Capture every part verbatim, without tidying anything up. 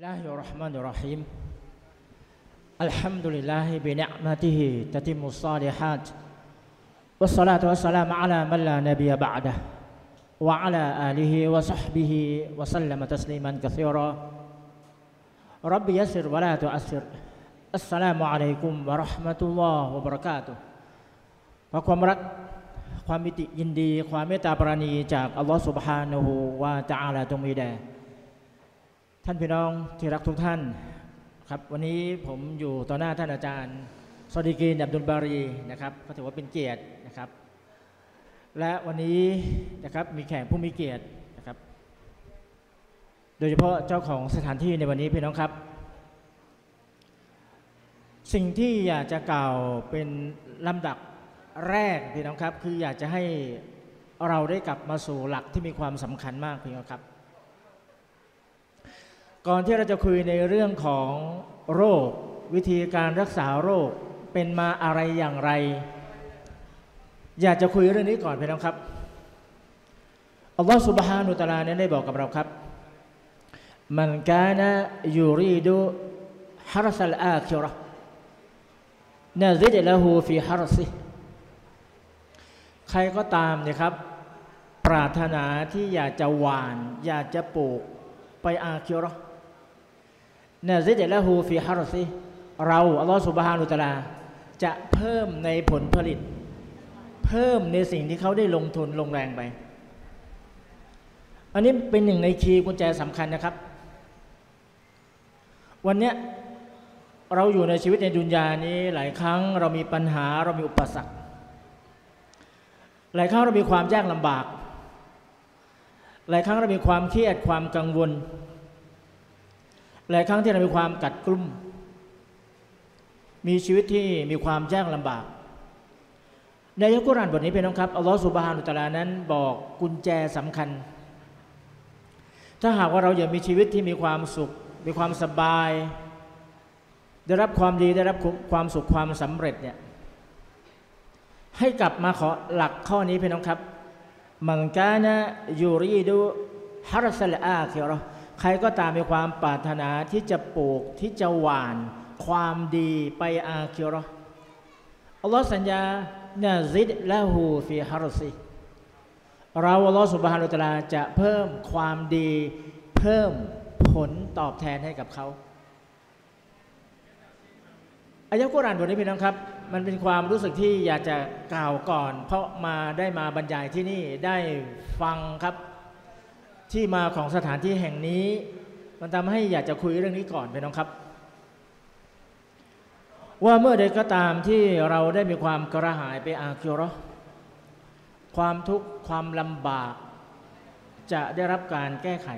الله الرحمن الرحيم الحمد لله بنعمته تتم الصالحات والصلاة والسلام على من لا نبي بعده وعلى آله وصحبه وسلم تسليما كثيرا رب يسر ولا تعسر السلام عليكم ورحمة الله وبركاته ขอความรักความมิติยินดีความเมตตาปราณีจากอัลลอฮฺซุบฮานะฮูวะตะอาลาจงมีแด่ท่านพี่น้องที่รักทุกท่านครับวันนี้ผมอยู่ต่อหน้าท่านอาจารย์ซอดีกีนอับดุลบารีนะครับก็ถือว่าเป็นเกียรตินะครับและวันนี้นะครับมีแขกผู้มีเกียรตินะครับโดยเฉพาะเจ้าของสถานที่ในวันนี้พี่น้องครับสิ่งที่อยากจะกล่าวเป็นลำดับแรกพี่น้องครับคืออยากจะให้เราได้กลับมาสู่หลักที่มีความสำคัญมากพี่น้องครับก่อนที่เราจะคุยในเรื่องของโรควิธีการรักษาโรคเป็นมาอะไรอย่างไรอยากจะคุยเรื่องนี้ก่อนพี่น้องครับอัลลอฮฺซุบฮานะฮูวะตะอาลาเนี่ยได้บอกกับเราครับมันกานะยูรีดูฮารซัลอาคิเราะห์นะซิดละฮูฟีฮารซิใครก็ตามเนี่ยครับปรารถนาที่อยากจะหว่านอยากจะปลูกไปอาคิเราะห์นะซิดละฮูฟีฮารซิเราอัลลอฮฺซุบฮานะฮูวะตะอาลาจะเพิ่มในผลผลิตเพิ่มในสิ่งที่เขาได้ลงทุนลงแรงไปอันนี้เป็นหนึ่งในคีย์กุญแจสำคัญนะครับวันนี้เราอยู่ในชีวิตในดุนยานี้หลายครั้งเรามีปัญหาเรามีอุปสรรคหลายครั้งเรามีความยากลำบากหลายครั้งเรามีความเครียดความกังวลหลายครั้งที่เรามีความกัดกลุ่มมีชีวิตที่มีความยากลำบากในอัลกุรอานบทนี้เป็นน้องครับอัลลอฮฺซุบฮานะฮูวะตะอาลานั้นบอกกุญแจสำคัญถ้าหากว่าเราอยากมีชีวิตที่มีความสุขมีความสบายได้รับความดีได้รับความสุขความสำเร็จเนี่ยให้กลับมาขอหลักข้อนี้พี่น้องครับมันกานะยูรีดูฮารซัลอาคิเราะห์ใครก็ตามมีความปรารถนาที่จะปลูกที่จะหว่านความดีไปอาคิเราะห์อัลลอฮฺสัญญานะซิดละฮูฟีฮารซิเราอัลลอฮฺซุบฮานะฮูวะตะอาลาจะเพิ่มความดีเพิ่มผลตอบแทนให้กับเขาอายะห์กุรอานบทนี้พี่น้องครับมันเป็นความรู้สึกที่อยากจะกล่าวก่อนเพราะมาได้มาบรรยายที่นี่ได้ฟังครับที่มาของสถานที่แห่งนี้มันทำให้อยากจะคุยเรื่องนี้ก่อนพี่น้องครับว่าเมื่อใดก็ตามที่เราได้มีความกระหายไปอาคิเราะห์ความทุกข์ความลำบากจะได้รับการแก้ไข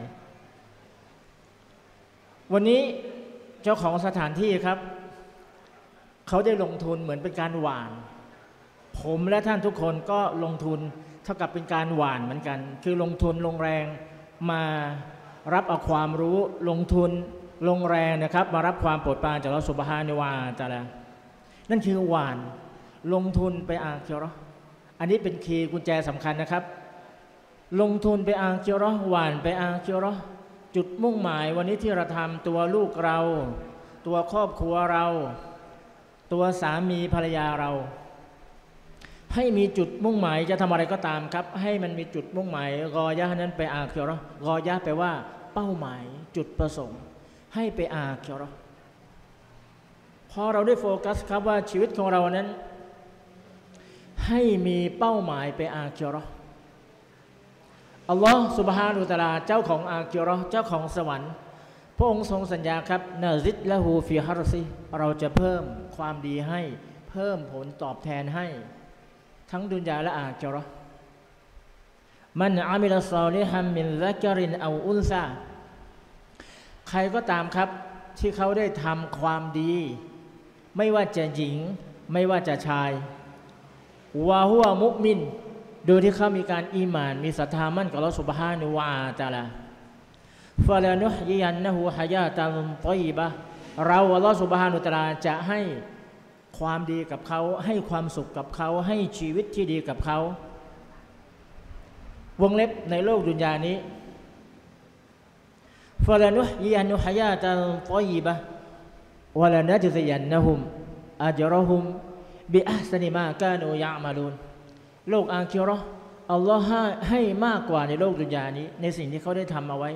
วันนี้เจ้าของสถานที่ครับเขาได้ลงทุนเหมือนเป็นการหว่านผมและท่านทุกคนก็ลงทุนเท่ากับเป็นการหว่านเหมือนกันคือลงทุนลงแรงมารับเอาความรู้ลงทุนลงแรงนะครับมารับความโปรดปรานจากอัลเลาะห์ซุบฮานะฮูวะตะอาลานั่นคือหว่านลงทุนไปอาคิเราะห์อันนี้เป็นคีย์กุญแจสำคัญนะครับลงทุนไปอาคิเราะห์หว่านไปอาคิเราะห์จุดมุ่งหมายวันนี้ที่เราทำตัวลูกเราตัวครอบครัวเราตัวสามีภรรยาเราให้มีจุดมุ่งหมายจะทำอะไรก็ตามครับให้มันมีจุดมุ่งหมายกอยะห์นั้นไปอาคิเราะห์กอยะห์แปลว่าเป้าหมายจุดประสงค์ให้ไปอาคิเราะห์พอเราได้โฟกัสครับว่าชีวิตของเรานั้นให้มีเป้าหมายไปอาคิเราะห์อัลลอฮฺซุบฮานะฮูวะตะอาลาเจ้าของอาคิเราะห์เจ้าของสวรรค์พระองค์ทรงสัญญาครับนะซิดละฮูฟีฮารซิเราจะเพิ่มความดีให้เพิ่มผลตอบแทนให้ทั้งดุนยาและอาคิเราะห์มันอามิลศอลิฮัมมินซักรินเอาอุนซาใครก็ตามครับที่เขาได้ทำความดีไม่ว่าจะหญิงไม่ว่าจะชายวะฮุวะมุมินโดยที่เขามีการอีหม่านมีศรัทธามั่นกับอัลเลาะห์ซุบฮานะฮูวะตะอาลาฟะลานุฮยิยันนะฮูฮะยาตันฏอยบะห์เราอัลเลาะห์ซุบฮานะฮูวะตะอาลาจะให้ความดีกับเขาให้ความสุขกับเขาให้ชีวิตที่ดีกับเขาวงเล็บในโลกดุนยานี้ฟะลานุฮยิยันฮะยาตันฏอยยิบะฮ์วะลานัจซิยันนะฮุมอัจเราะฮุมบิอัฮซะนิมากานูยะอ์มะลูนโลกอาคิเราะห์อัลลอฮ์ให้ให้มากกว่าในโลกดุนยานี้ในสิ่งที่เขาได้ทำเอาไว้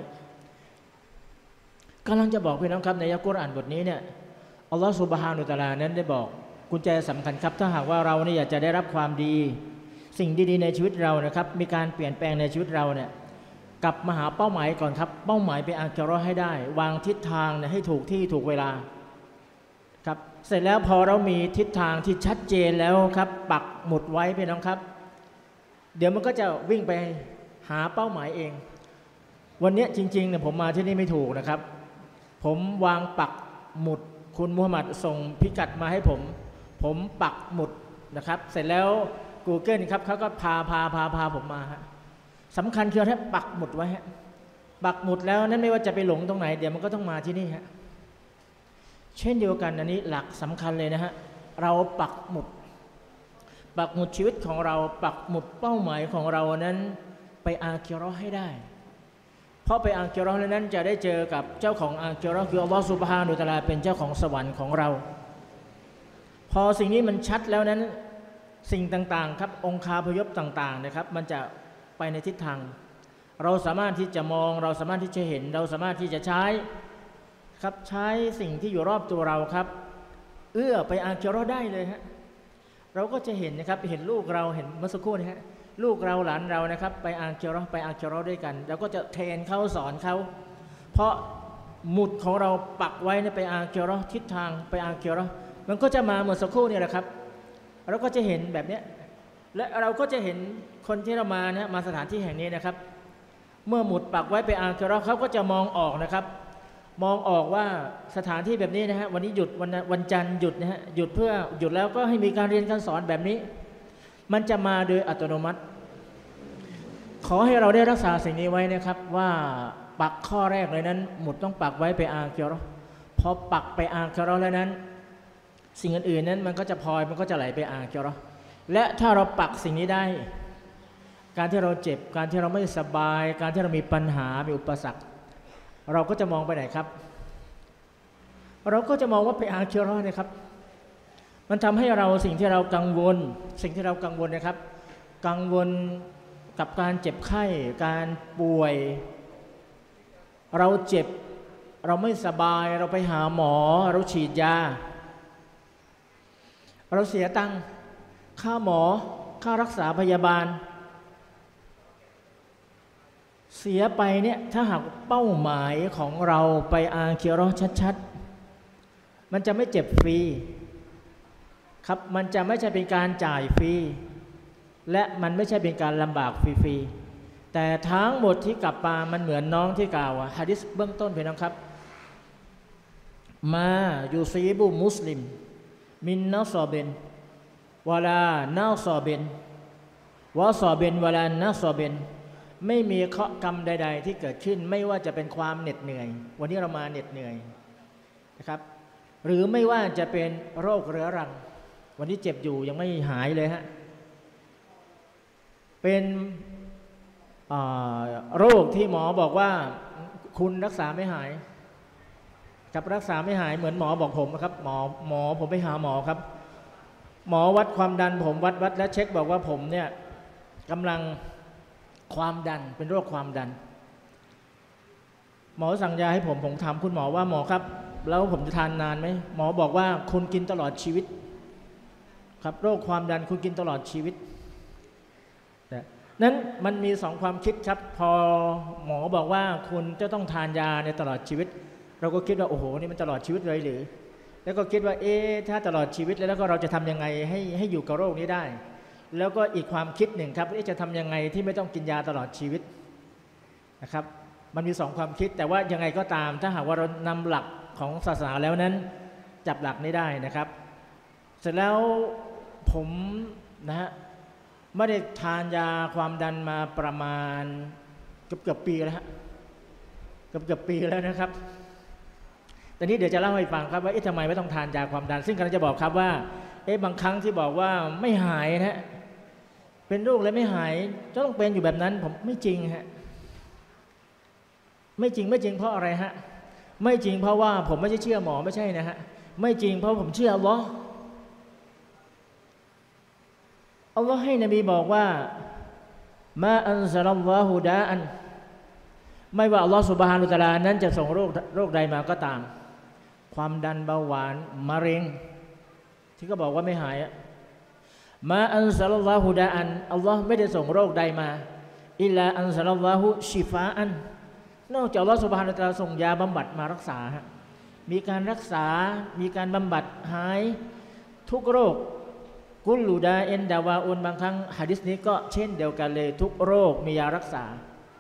กำลังจะบอกพี่น้องครับในอัลกุรอานบทนี้เนี่ยอัลลอฮ์ซุบฮานะฮูวะตะอาลานั้นได้บอกกุญแจสำคัญครับถ้าหากว่าเราเนี่ยอยากจะได้รับความดีสิ่งดีๆในชีวิตเรานะครับมีการเปลี่ยนแปลงในชีวิตเราเนี่ยกลับมาหาเป้าหมายก่อนครับเป้าหมายไปอาคิเราะห์ให้ได้วางทิศทางเนี่ยให้ถูกที่ถูกเวลาครับเสร็จแล้วพอเรามีทิศทางที่ชัดเจนแล้วครับปักหมุดไว้พี่น้องครับเดี๋ยวมันก็จะวิ่งไปหาเป้าหมายเองวันนี้จริงๆเนี่ยผมมาที่นี่ไม่ถูกนะครับผมวางปักหมุดคุณมูฮัมหมัดส่งพิกัดมาให้ผมผมปักหมุดนะครับเสร็จแล้ว Google ครับเขาก็พาพาพาพาผมมาฮะสำคัญคือแค่ปักหมุดไว้ฮะปักหมุดแล้วนั้นไม่ว่าจะไปหลงตรงไหนเดี๋ยวมันก็ต้องมาที่นี่ฮะเช่นเดียวกันอันนี้หลักสำคัญเลยนะฮะเราปักหมุดปักหมุดชีวิตของเราปักหมุดเป้าหมายของเรานั้นไปอาคิเราะห์ให้ได้เพราะไปอาคิเราะห์นั้นจะได้เจอกับเจ้าของอาคิเราะห์คืออัลลอฮฺซุบฮานะฮูวะตะอาลาเป็นเจ้าของสวรรค์ของเราพอสิ่งนี้มันชัดแล้วนั้นสิ่งต่างๆครับองคาพยพต่างๆนะครับมันจะไปในทิศทางเราสามารถที่จะมองเราสามารถที่จะเห็นเราสามารถที่จะใช้ครับใช้สิ่งที่อยู่รอบตัวเราครับเอื้อไปอาคิเราะห์ได้เลยฮะเราก็จะเห็นนะครับเห็นลูกเราเห็นเมื่อสักครู่นี้ฮะลูกเราหลานเรานะครับไปอาคิเราะห์ไปอาคิเราะห์ด้วยกันเราก็จะเทรนเขาสอนเขาเพราะหมุดของเราปักไว้ไปอาคิเราะห์ทิศทางไปอาคิเราะห์มันก็จะมาเมื่อสักครู่นี่แหละครับเราก็จะเห็นแบบนี้และเราก็จะเห็นคนที่เรามานะมาสถานที่แห่งนี้นะครับเมื่อหมุดปักไว้ไปอาคิเราะห์เขาก็จะมองออกนะครับมองออกว่าสถานที่แบบนี้นะฮะวันนี้หยุดวันวันจันทร์หยุดนะฮะหยุดเพื่อหยุดแล้วก็ให้มีการเรียนการสอนแบบนี้มันจะมาโดยอัตโนมัติขอให้เราได้รักษาสิ่งนี้ไว้นะครับว่าปักข้อแรกเลยนั้นหมุดต้องปักไว้ไปอาคิเราะห์พอปักไปอาคิเราะห์แล้วนั้นสิ่งอื่นๆนั้นมันก็จะพลอยมันก็จะไหลไปอาคิเราะห์และถ้าเราปักสิ่งนี้ได้การที่เราเจ็บการที่เราไม่สบายการที่เรามีปัญหามีอุปสรรคเราก็จะมองไปไหนครับเราก็จะมองว่าไปอาคิเราะห์นะครับมันทำให้เราสิ่งที่เรากังวลสิ่งที่เรากังวลนะครับกังวลกับการเจ็บไข้การป่วยเราเจ็บเราไม่สบายเราไปหาหมอเราฉีดยาเราเสียตังค์ค่าหมอค่ารักษาพยาบาลเสียไปเนี่ยถ้าหากเป้าหมายของเราไปอาคิเราะห์ชัดๆมันจะไม่เจ็บฟรีครับมันจะไม่ใช่เป็นการจ่ายฟรีและมันไม่ใช่เป็นการลำบากฟรีๆแต่ทั้งหมดที่กลับมามันเหมือนน้องที่กล่าวหะดีษเบื้องต้นพี่น้องครับมายูซีบุมุสลิมมินนาซอเบนวะลานาซอเบนวะซอเบนวะลานาซอเบนไม่มีเคราะห์กรรมใดๆที่เกิดขึ้นไม่ว่าจะเป็นความเหน็ดเหนื่อยวันนี้เรามาเหน็ดเหนื่อยนะครับหรือไม่ว่าจะเป็นโรคเรื้อรังวันนี้เจ็บอยู่ยังไม่หายเลยฮะเป็นโรคที่หมอบอกว่าคุณรักษาไม่หายกับรักษาไม่หายเหมือนหมอบอกผมนะครับหมอหมอผมไปหาหมอครับหมอวัดความดันผมวัดวัดแล้วเช็คบอกว่าผมเนี่ยกำลังความดันเป็นโรคความดันหมอสั่งยาให้ผมผมถามคุณหมอว่าหมอครับแล้วผมจะทานนานไหมหมอบอกว่าคุณกินตลอดชีวิตครับโรคความดันคุณกินตลอดชีวิตนั้นมันมีสองความคิดครับพอหมอบอกว่าคุณจะต้องทานยาในตลอดชีวิตเราก็คิดว่าโอ้โหนี่มันตลอดชีวิตเลยหรือแล้วก็คิดว่าเอ๊ะถ้าตลอดชีวิตแล้วก็เราจะทำยังไงให้ให้อยู่กับโรคนี้ได้แล้วก็อีกความคิดหนึ่งครับจะทำยังไงที่ไม่ต้องกินยาตลอดชีวิตนะครับมันมีสองความคิดแต่ว่ายังไงก็ตามถ้าหากว่าเรานำหลักของศาสนาแล้วนั้นจับหลักนี้ได้นะครับเสร็จแล้วผมนะฮะไม่ได้ทานยาความดันมาประมาณเกือบเกือบปีแล้วฮะเกือบเกือบปีแล้วนะครับแต่นี้เดี๋ยวจะเล่าให้ฟังครับว่าเอ๊ะทำไมไม่ต้องทานยาความดันซึ่งกำลังจะบอกครับว่าเอ๊ะบางครั้งที่บอกว่าไม่หายนะเป็นโรคแล้วไม่หายจะต้องเป็นอยู่แบบนั้นผมไม่จริงฮะไม่จริงไม่จริงเพราะอะไรฮะไม่จริงเพราะว่าผมไม่ใช่เชื่อหมอไม่ใช่นะฮะไม่จริงเพราะผมเชื่ออัลลอฮ์อัลลอฮ์ให้นบีบอกว่ามาอันซาลัลลอฮุดาอันไม่ว่าอัลลอฮ์ซุบฮานะฮูวะตะอาลานั้นจะส่งโรคโรคใดมาก็ตามความดันเบาหวานมะเร็งที่ก็บอกว่าไม่หายมาอันซาลัลลอฮุดาอันอัลลอฮ์ไม่ได้ส่งโรคใดมาอิลลาอันซาลัลลอฮุชิฟาอันนอกจากอัลลอฮ์ซุบฮานะฮูวะตะอาลาส่งยาบำบัดมารักษามีการรักษามีการบำบัดหายทุกโรคกุลูดาเอ็นดาวาอุนบางครั้งหะดีษนี้ก็เช่นเดียวกันเลยทุกโรคมียารักษา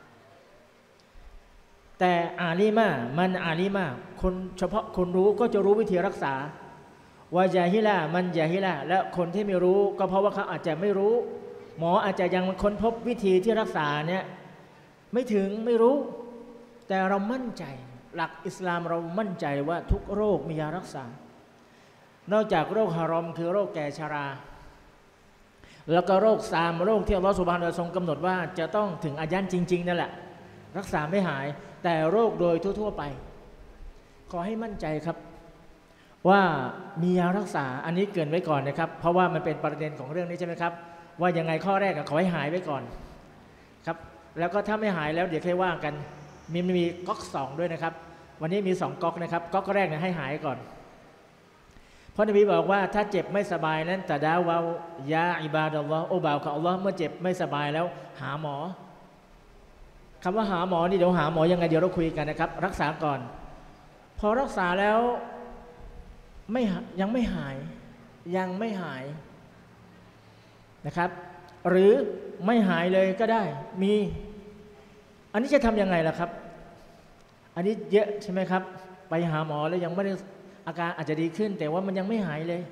แต่อาลีมามันอาลีมาคนเฉพาะคนรู้ก็จะรู้วิธีรักษาวาจาฮิลามันจาฮิลาและคนที่ไม่รู้ก็เพราะว่าเขาอาจจะไม่รู้หมออาจจะยังค้นพบวิธีที่รักษาเนี่ยไม่ถึงไม่รู้แต่เรามั่นใจหลักอิสลามเรามั่นใจว่าทุกโรคมียารักษานอกจากโรคฮารอมคือโรคแก่ชราแล้วก็โรคซามโรคที่อัลลอฮฺซุบฮานะฮูวะตะอาลาทรงกำหนดว่าจะต้องถึงอายันจริงๆนั่นแหละรักษาไม่หายแต่โรคโดยทั่วๆไปขอให้มั่นใจครับว่ามียารักษาอันนี้เกินไว้ก่อนนะครับเพราะว่ามันเป็นประเด็นของเรื่องนี้ใช่ไหมครับว่ายังไงข้อแรกขอให้หายไว้ก่อนครับแล้วก็ถ้าไม่หายแล้วเดี๋ยวค่อยว่ากันมีมีก๊อกสองด้วยนะครับวันนี้มีสองก๊อกนะครับก๊อกแรกเนี่ยให้หายก่อนเพราะนบีบอกว่าถ้าเจ็บไม่สบายนั้นตะดาวายาอิบาดัลลอฮ์โอบ่าวของอัลลอฮ์เมื่อเจ็บไม่สบายแล้วหาหมอคำว่าหาหมอนี่เดี๋ยวหาหมอยังไงเดี๋ยวเราคุยกันนะครับรักษาก่อนพอรักษาแล้วไม่ยังไม่หายยังไม่หายนะครับหรือไม่หายเลยก็ได้มีอันนี้จะทำยังไงล่ะครับอันนี้เยอะใช่ไหมครับไปหาหมอแล้วยังไม่ได้อาการอาจจะดีขึ้นแต่ว่ามันยังไม่หายเลย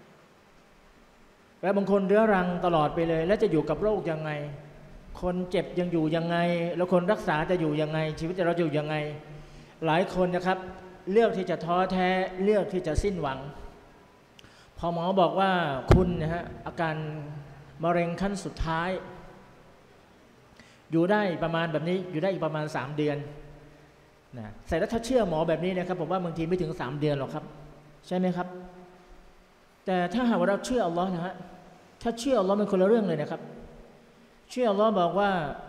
และบางคนเรื้อรังตลอดไปเลยแล้วจะอยู่กับโรคยังไงคนเจ็บยังอยู่ยังไงแล้วคนรักษาจะอยู่ยังไงชีวิตเราจะอยู่ยังไงหลายคนนะครับเลือกที่จะท้อแท้เลือกที่จะสิ้นหวังพอหมอบอกว่าคุณนะฮะอาการมะเร็งขั้นสุดท้ายอยู่ได้ประมาณแบบนี้อยู่ได้อีกประมาณสามเดือนนะแต่แล้วถ้าเชื่อหมอแบบนี้นะครับผมว่าบางทีไม่ถึงสามเดือนหรอกครับใช่ไหมครับแต่ถ้าหากว่าเราเชื่ออัลลอฮ์นะฮะถ้าเชื่ออัลลอฮ์มันคนละเรื่องเลยนะครับเชื่ออัลลอฮ์บอกว่า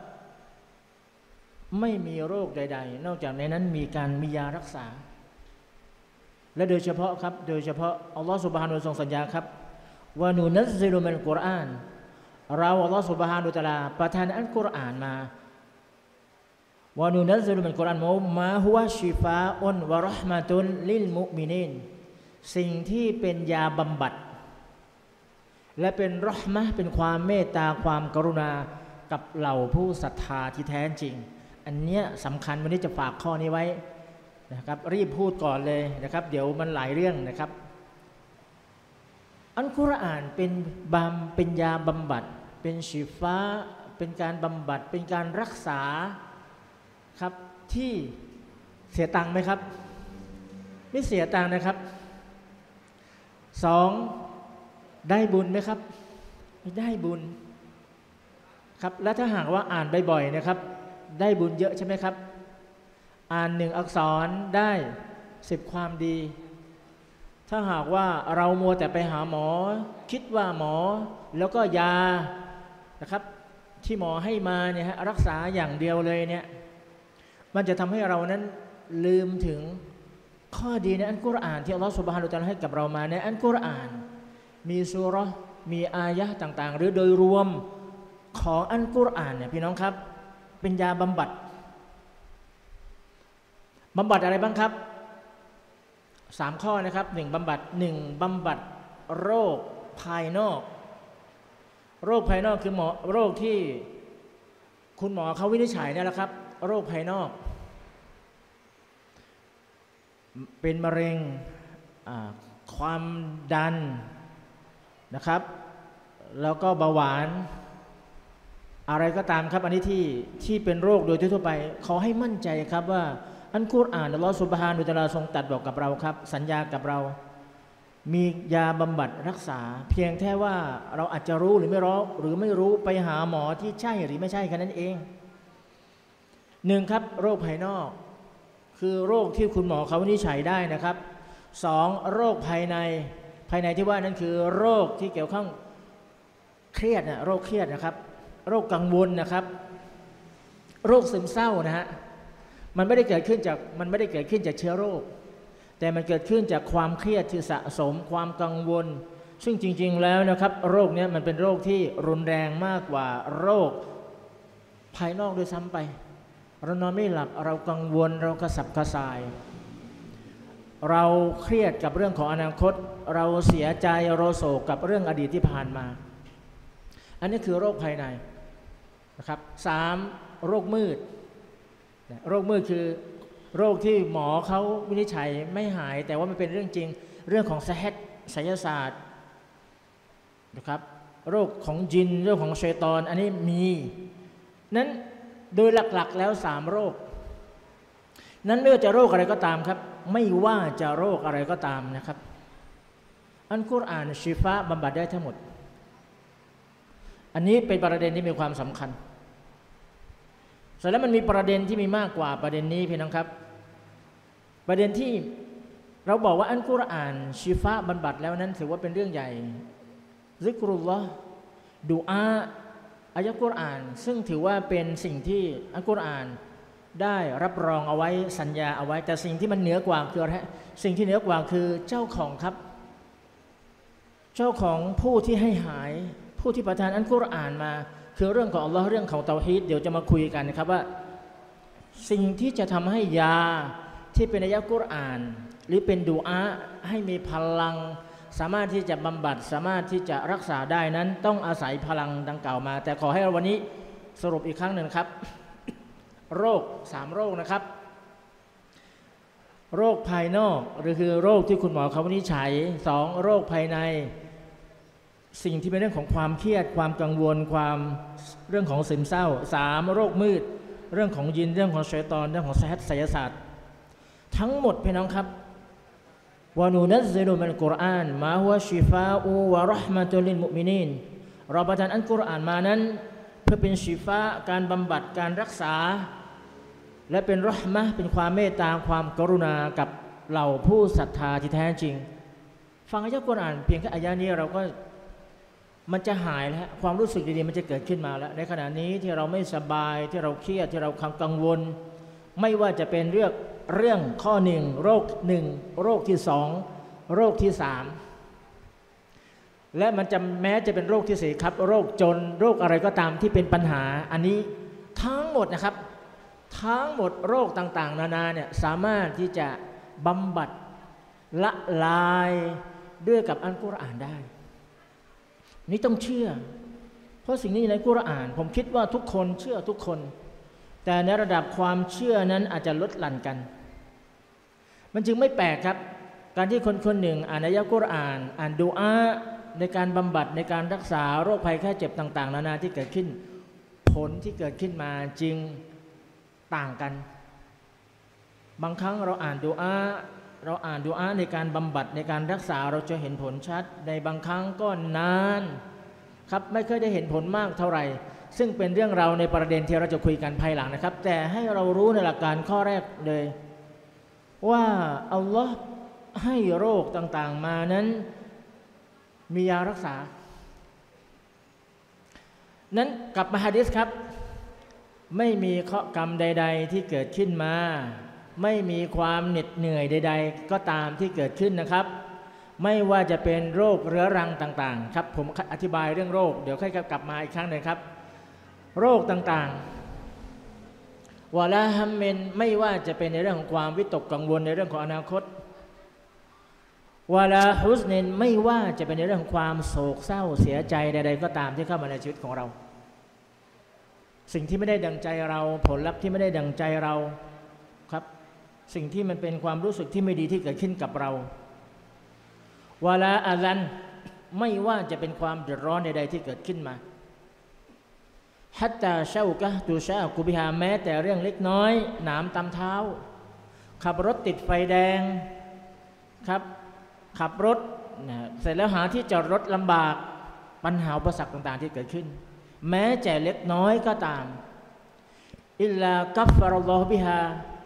ไม่มีโรคใดๆนอกจากในนั้นมีการมียารักษาและโดยเฉพาะครับโดยเฉพาะอัลลอฮ์ซุบฮานะฮูวะตะอาลาทรงสัญญาครับวะนูนัซซิลุมินัลกุรอานเราอัลลอฮ์ซุบฮานะฮูวะตะอาลาประทานอัลกุรอานมาวะนูนัซซิลุมินัลกุรอานมาฮุวะชิฟาอุนวะเราะห์มะตุลลิลมุมินีนสิ่งที่เป็นยาบำบัดและเป็นเราะห์มะห์เป็นความเมตตาความกรุณากับเหล่าผู้ศรัทธาที่แท้จริงอันเนี้ยสำคัญวันนี้จะฝากข้อนี้ไว้นะครับรีบพูดก่อนเลยนะครับเดี๋ยวมันหลายเรื่องนะครับอัลกุรอานเป็นบำเป็นยาบำบัดเป็นชิฟาเป็นการบำบัดเป็นการรักษาครับที่เสียตังค์ไหมครับไม่เสียตังค์นะครับสองได้บุญไหมครับไม่ได้บุญครับและถ้าหากว่าอ่านบ่อยๆนะครับได้บุญเยอะใช่ไหมครับอ่านหนึ่งอักษรได้สิบความดีถ้าหากว่าเรามัวแต่ไปหาหมอคิดว่าหมอแล้วก็ยานะครับที่หมอให้มาเนี่ยรักษาอย่างเดียวเลยเนี่ยมันจะทำให้เรานั้นลืมถึงข้อดีในอัลกุรอานที่อัลลอฮฺซุบฮานะฮูวะตะอาลาให้กับเรามาในอัลกุรอานมีซูเราะห์มีอายะห์ต่างๆหรือโดยรวมของอัลกุรอานเนี่ยพี่น้องครับเป็นยาบำบัดบำบัดอะไรบ้างครับสามข้อนะครับหนึ่งบำบัดหนึ่งบำบัดโรคภายนอกโรคภายนอกคือหมอโรคที่คุณหมอเขาวินิจฉัยนี่แหละครับโรคภายนอกเป็นมะเร็งความดันนะครับแล้วก็เบาหวานอะไรก็ตามครับอันนี้ที่ที่เป็นโรคโดยทั่วไปขอให้มั่นใจครับว่าอัลกุรอานอัลลอฮฺซุบฮานะฮูวะตะอาลาทรงตรัสบอกกับเราครับสัญญากับเรามียาบำบัดรักษาเพียงแค่ว่าเราอาจจะรู้หรือไม่รู้หรือไม่รู้ไปหาหมอที่ใช่หรือไม่ใช่แค่นั้นเองหนึ่งครับโรคภายนอกคือโรคที่คุณหมอเขาวินิจฉัยได้นะครับสองโรคภายในภายในที่ว่านั้นคือโรคที่เกี่ยวข้องเครียดนะโรคเครียดนะครับโรคกังวลนะครับโรคซึมเศร้านะฮะมันไม่ได้เกิดขึ้นจากมันไม่ได้เกิดขึ้นจากเชื้อโรคแต่มันเกิดขึ้นจากความเครียดที่สะสมความกังวลซึ่งจริงๆแล้วนะครับโรคนี้มันเป็นโรคที่รุนแรงมากกว่าโรคภายนอกด้วยซ้ำไปเรานอนไม่หลับเรากังวลเรากระสับกระส่ายเราเครียดกับเรื่องของอนาคตเราเสียใจเราโศกกับเรื่องอดีตที่ผ่านมาอันนี้คือโรคภายในนะครับสามโรคมืดโรคมืดคือโรคที่หมอเขาวินิจฉัยไม่หายแต่ว่ามันเป็นเรื่องจริงเรื่องของไสยศาสตร์นะครับโรคของจินโรคของชัยฏอนอันนี้มีนั้นโดยหลักๆแล้วสามโรคนั้นไม่ว่าจะโรคอะไรก็ตามครับไม่ว่าจะโรคอะไรก็ตามนะครับอัลกุรอานชิฟาบำบัดได้ทั้งหมดอันนี้เป็นประเด็นที่มีความสำคัญเสร็จแล้วมันมีประเด็นที่มีมากกว่าประเด็นนี้พี่น้องครับประเด็นที่เราบอกว่าอัลกุรอานชิฟาบำบัดแล้วนั้นถือว่าเป็นเรื่องใหญ่ซิกรุลลอฮ์ดุอาอายะกุรอานซึ่งถือว่าเป็นสิ่งที่อัลกุรอานได้รับรองเอาไว้สัญญาเอาไว้แต่สิ่งที่มันเหนือกว่าคืออะไรสิ่งที่เหนือกว่าคือเจ้าของครับเจ้าของผู้ที่ให้หายผู้ที่ประทานอัลกุรอานมาคือเรื่องของอัลลอฮ์เรื่องของเตาฮีดเดี๋ยวจะมาคุยกันนะครับว่าสิ่งที่จะทำให้ยาที่เป็นอายะกุรอานหรือเป็นดุอาให้มีพลังสามารถที่จะบำบัดสามารถที่จะรักษาได้นั้นต้องอาศัยพลังดังกล่าวมาแต่ขอให้วันนี้สรุปอีกครั้งหนึ่งครับโรคสามโรคนะครับโรคภายนอกหรือคือโรคที่คุณหมอเขาวินิจฉัยสองโรคภายในสิ่งที่เป็นเรื่องของความเครียดความกังวลความเรื่องของซึมเศร้าสามโรคมืดเรื่องของยินเรื่องของชัยฏอนเรื่องของไสยศาสตร์ทั้งหมดพี่น้องครับวะนูนัซซิลุมินัลกุรอานมาฮุวะชิฟาอูวะเราะห์มะตุลลิลมุมินีนเราประทานอัลกุรอานมานั้นเพื่อเป็นชิฟาการบำบัดการรักษาและเป็นเราะห์มะห์เป็นความเมตตาความกรุณากับเหล่าผู้ศรัทธาที่แท้จริงฟังอายะกุรอานเพียงแค่อายะนี้เราก็มันจะหายแล้วความรู้สึกดีๆมันจะเกิดขึ้นมาแล้วในขณะนี้ที่เราไม่สบายที่เราเครียดที่เรากังวลไม่ว่าจะเป็นเรื่องเรื่องข้อหนึ่งโรคหนึ่งโรคที่สองโรคที่สามและมันจะแม้จะเป็นโรคที่สี่ครับโรคจนโรคอะไรก็ตามที่เป็นปัญหาอันนี้ทั้งหมดนะครับทั้งหมดโรคต่างๆนานาเนี่ยสามารถที่จะบำบัดละลายด้วยกับอัลกุรอานได้นี่ต้องเชื่อเพราะสิ่งนี้ในกุรอานผมคิดว่าทุกคนเชื่อทุกคนแต่ในระดับความเชื่อนั้นอาจจะลดหลั่นกันมันจึงไม่แปลกครับการที่คนคนหนึ่งอ่านอายะกุรอานอ่านดุอาในการบำบัดในการรักษาโรคภัยแค่เจ็บต่างๆนานาที่เกิดขึ้นผลที่เกิดขึ้นมาจึงต่างกันบางครั้งเราอ่านดุอาเราอ่านดุอาในการบำบัดในการรักษาเราจะเห็นผลชัดในบางครั้งก็นานครับไม่เคยได้เห็นผลมากเท่าไหร่ซึ่งเป็นเรื่องเราในประเด็นที่เราจะคุยกันภายหลังนะครับแต่ให้เรารู้ในหลักการข้อแรกเลยว่าอัลลอฮ์ให้โรคต่างๆมานั้นมียารักษานั้นกลับมาหะดีษครับไม่มีเคราะห์กรรมใดๆที่เกิดขึ้นมาไม่มีความเหน็ดเหนื่อยใดๆก็ตามที่เกิดขึ้นนะครับไม่ว่าจะเป็นโรคเรื้อรังต่างๆครับผมอธิบายเรื่องโรคเดี๋ยวค่อยกลับมาอีกครั้งหนึ่งครับโรคต่างๆวะลาฮัมมินไม่ว่าจะเป็นในเรื่องของความวิตกกังวลในเรื่องของอนาคตวะลาฮุสนินไม่ว่าจะเป็นในเรื่องของความโศกเศร้าเสียใจใดๆก็ตามที่เข้ามาในชีวิตของเราสิ่งที่ไม่ได้ดังใจเราผลลัพธ์ที่ไม่ได้ดังใจเราครับสิ่งที่มันเป็นความรู้สึกที่ไม่ดีที่เกิดขึ้นกับเราวะลาอาซันไม่ว่าจะเป็นความเดือดร้อนใดๆที่เกิดขึ้นมาฮัตตาเช่ากะตูชากุบิฮาแม้แต่เรื่องเล็กน้อยหนามตำเท้าขับรถติดไฟแดงครับขับรถนะเสร็จแล้วหาที่จอดรถลำบากปัญหาอุปสรรคต่างๆที่เกิดขึ้นแม้แต่เล็กน้อยก็ตามอิลลากัฟฟารัลลอฮุบิฮา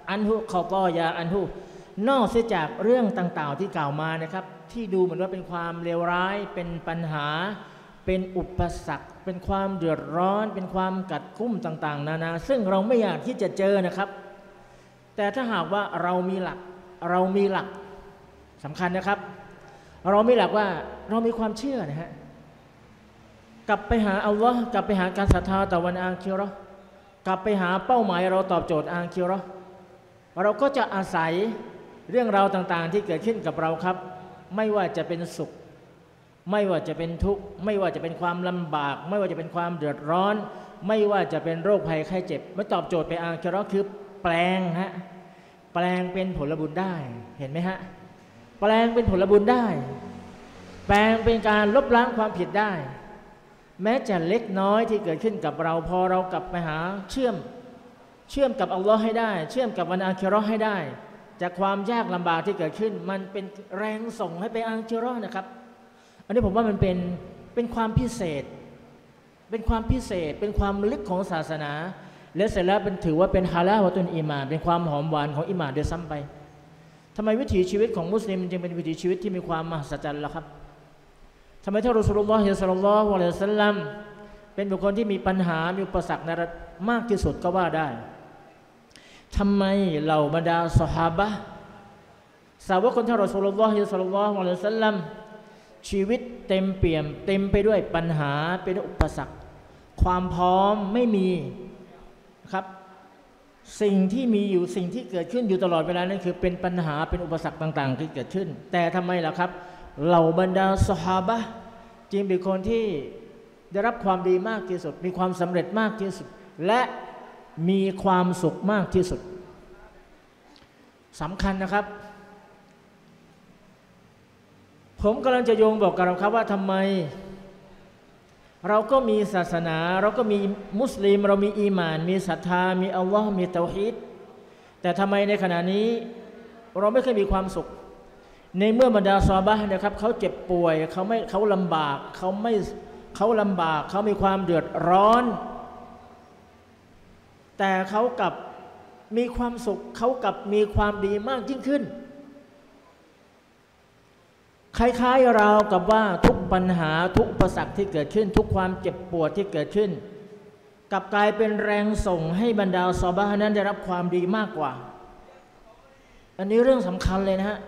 อันหุขอตอยาอันหุนอกเสียจากเรื่องต่างๆที่กล่าวมานะครับที่ดูเหมือนว่าเป็นความเลวร้ายเป็นปัญหาเป็นอุปสรรคเป็นความเดือดร้อนเป็นความกัดกุ้มต่างๆนานาซึ่งเราไม่อยากที่จะเจอนะครับแต่ถ้าหากว่าเรามีหลักเรามีหลักสำคัญนะครับเรามีหลักว่าเรามีความเชื่อนะฮะกลับไปหาอัลลอฮ์กลับไปหาการศรัทธาต่อวันอาคิเราะห์กลับไปหาเป้าหมายเราตอบโจทย์อาคิเราะห์เราก็จะอาศัยเรื่องราวต่างๆที่เกิดขึ้นกับเราครับไม่ว่าจะเป็นสุขไม่ว่าจะเป็นทุกข์ไม่ว่าจะเป็นความลำบากไม่ว่าจะเป็นความเดือดร้อนไม่ว่าจะเป็นโรคภัยไข้เจ็บมาตอบโจทย์ไปอาคิเราะห์คือแปลงฮะแปลงเป็นผลบุญได้เห็นไหมฮะแปลงเป็นผลบุญได้แปลงเป็นการลบล้างความผิดได้แม้จะเล็กน้อยที่เกิดขึ้นกับเราพอเรากลับไปหาเชื่อมเชื่อมกับอัลลอฮ์ให้ได้เชื่อมกับวันอาคิเราะห์ให้ได้จากความยากลำบากที่เกิดขึ้นมันเป็นแรงส่งให้ไปอาคิเราะห์นะครับอันนี้ผมว่ามันเป็นเป็นความพิเศษเป็นความพิเศษเป็นความลึกของศาสนาและเสร็จแล้วเป็นถือว่าเป็นฮาลาลวะตุนอีมานเป็นความหอมหวานของอีมานโดยซ้ำไปทำไมวิถีชีวิตของมุสลิมจึงเป็นวิถีชีวิตที่มีความมหัศจรรย์ล่ะครับทำไมท่านรอซูลุลลอฮิ ศ็อลลัลลอฮุอะลัยฮิวะซัลลัมเป็นบุคคลที่มีปัญหามีอุปสรรคในมากที่สุดก็ว่าได้ทำไมเหล่าบรรดาซอฮาบะห์สาวกของท่านรอซูลุลลอฮิ ศ็อลลัลลอฮุอะลัยฮิวะซัลลัมชีวิตเต็มเปี่ยมเต็มไปด้วยปัญหาเป็นอุปสรรคความพร้อมไม่มีครับสิ่งที่มีอยู่สิ่งที่เกิดขึ้นอยู่ตลอดเวลานั่นคือเป็นปัญหาเป็นอุปสรรคต่างๆที่เกิดขึ้นแต่ทำไมล่ะครับเหล่าบรรดาซอฮาบะห์จึงเป็นคนที่ได้รับความดีมากที่สุดมีความสำเร็จมากที่สุดและมีความสุขมากที่สุดสำคัญนะครับผมกำลังจะโยงบอกกับเราครับว่าทำไมเราก็มีศาสนาเราก็มีมุสลิมเรามีอีหม่านมีศรัทธามีอัลลอฮ์มีเตาฮีดแต่ทำไมในขณะนี้เราไม่เคยมีความสุขในเมื่อบรรดาซอฮาบะห์นะครับเขาเจ็บป่วยเขาไม่เขาลำบากเขาไม่เขาลำบากเขามีความเดือดร้อนแต่เขากับมีความสุขเขากับมีความดีมากยิ่งขึ้นคล้ายๆเรากับว่าทุกปัญหาทุกอุปสรรคที่เกิดขึ้นทุกความเจ็บปวดที่เกิดขึ้นกลับกลายเป็นแรงส่งให้บรรดาซอฮาบะห์นั้นได้รับความดีมากกว่าอันนี้เรื่องสำคัญเลยนะฮะ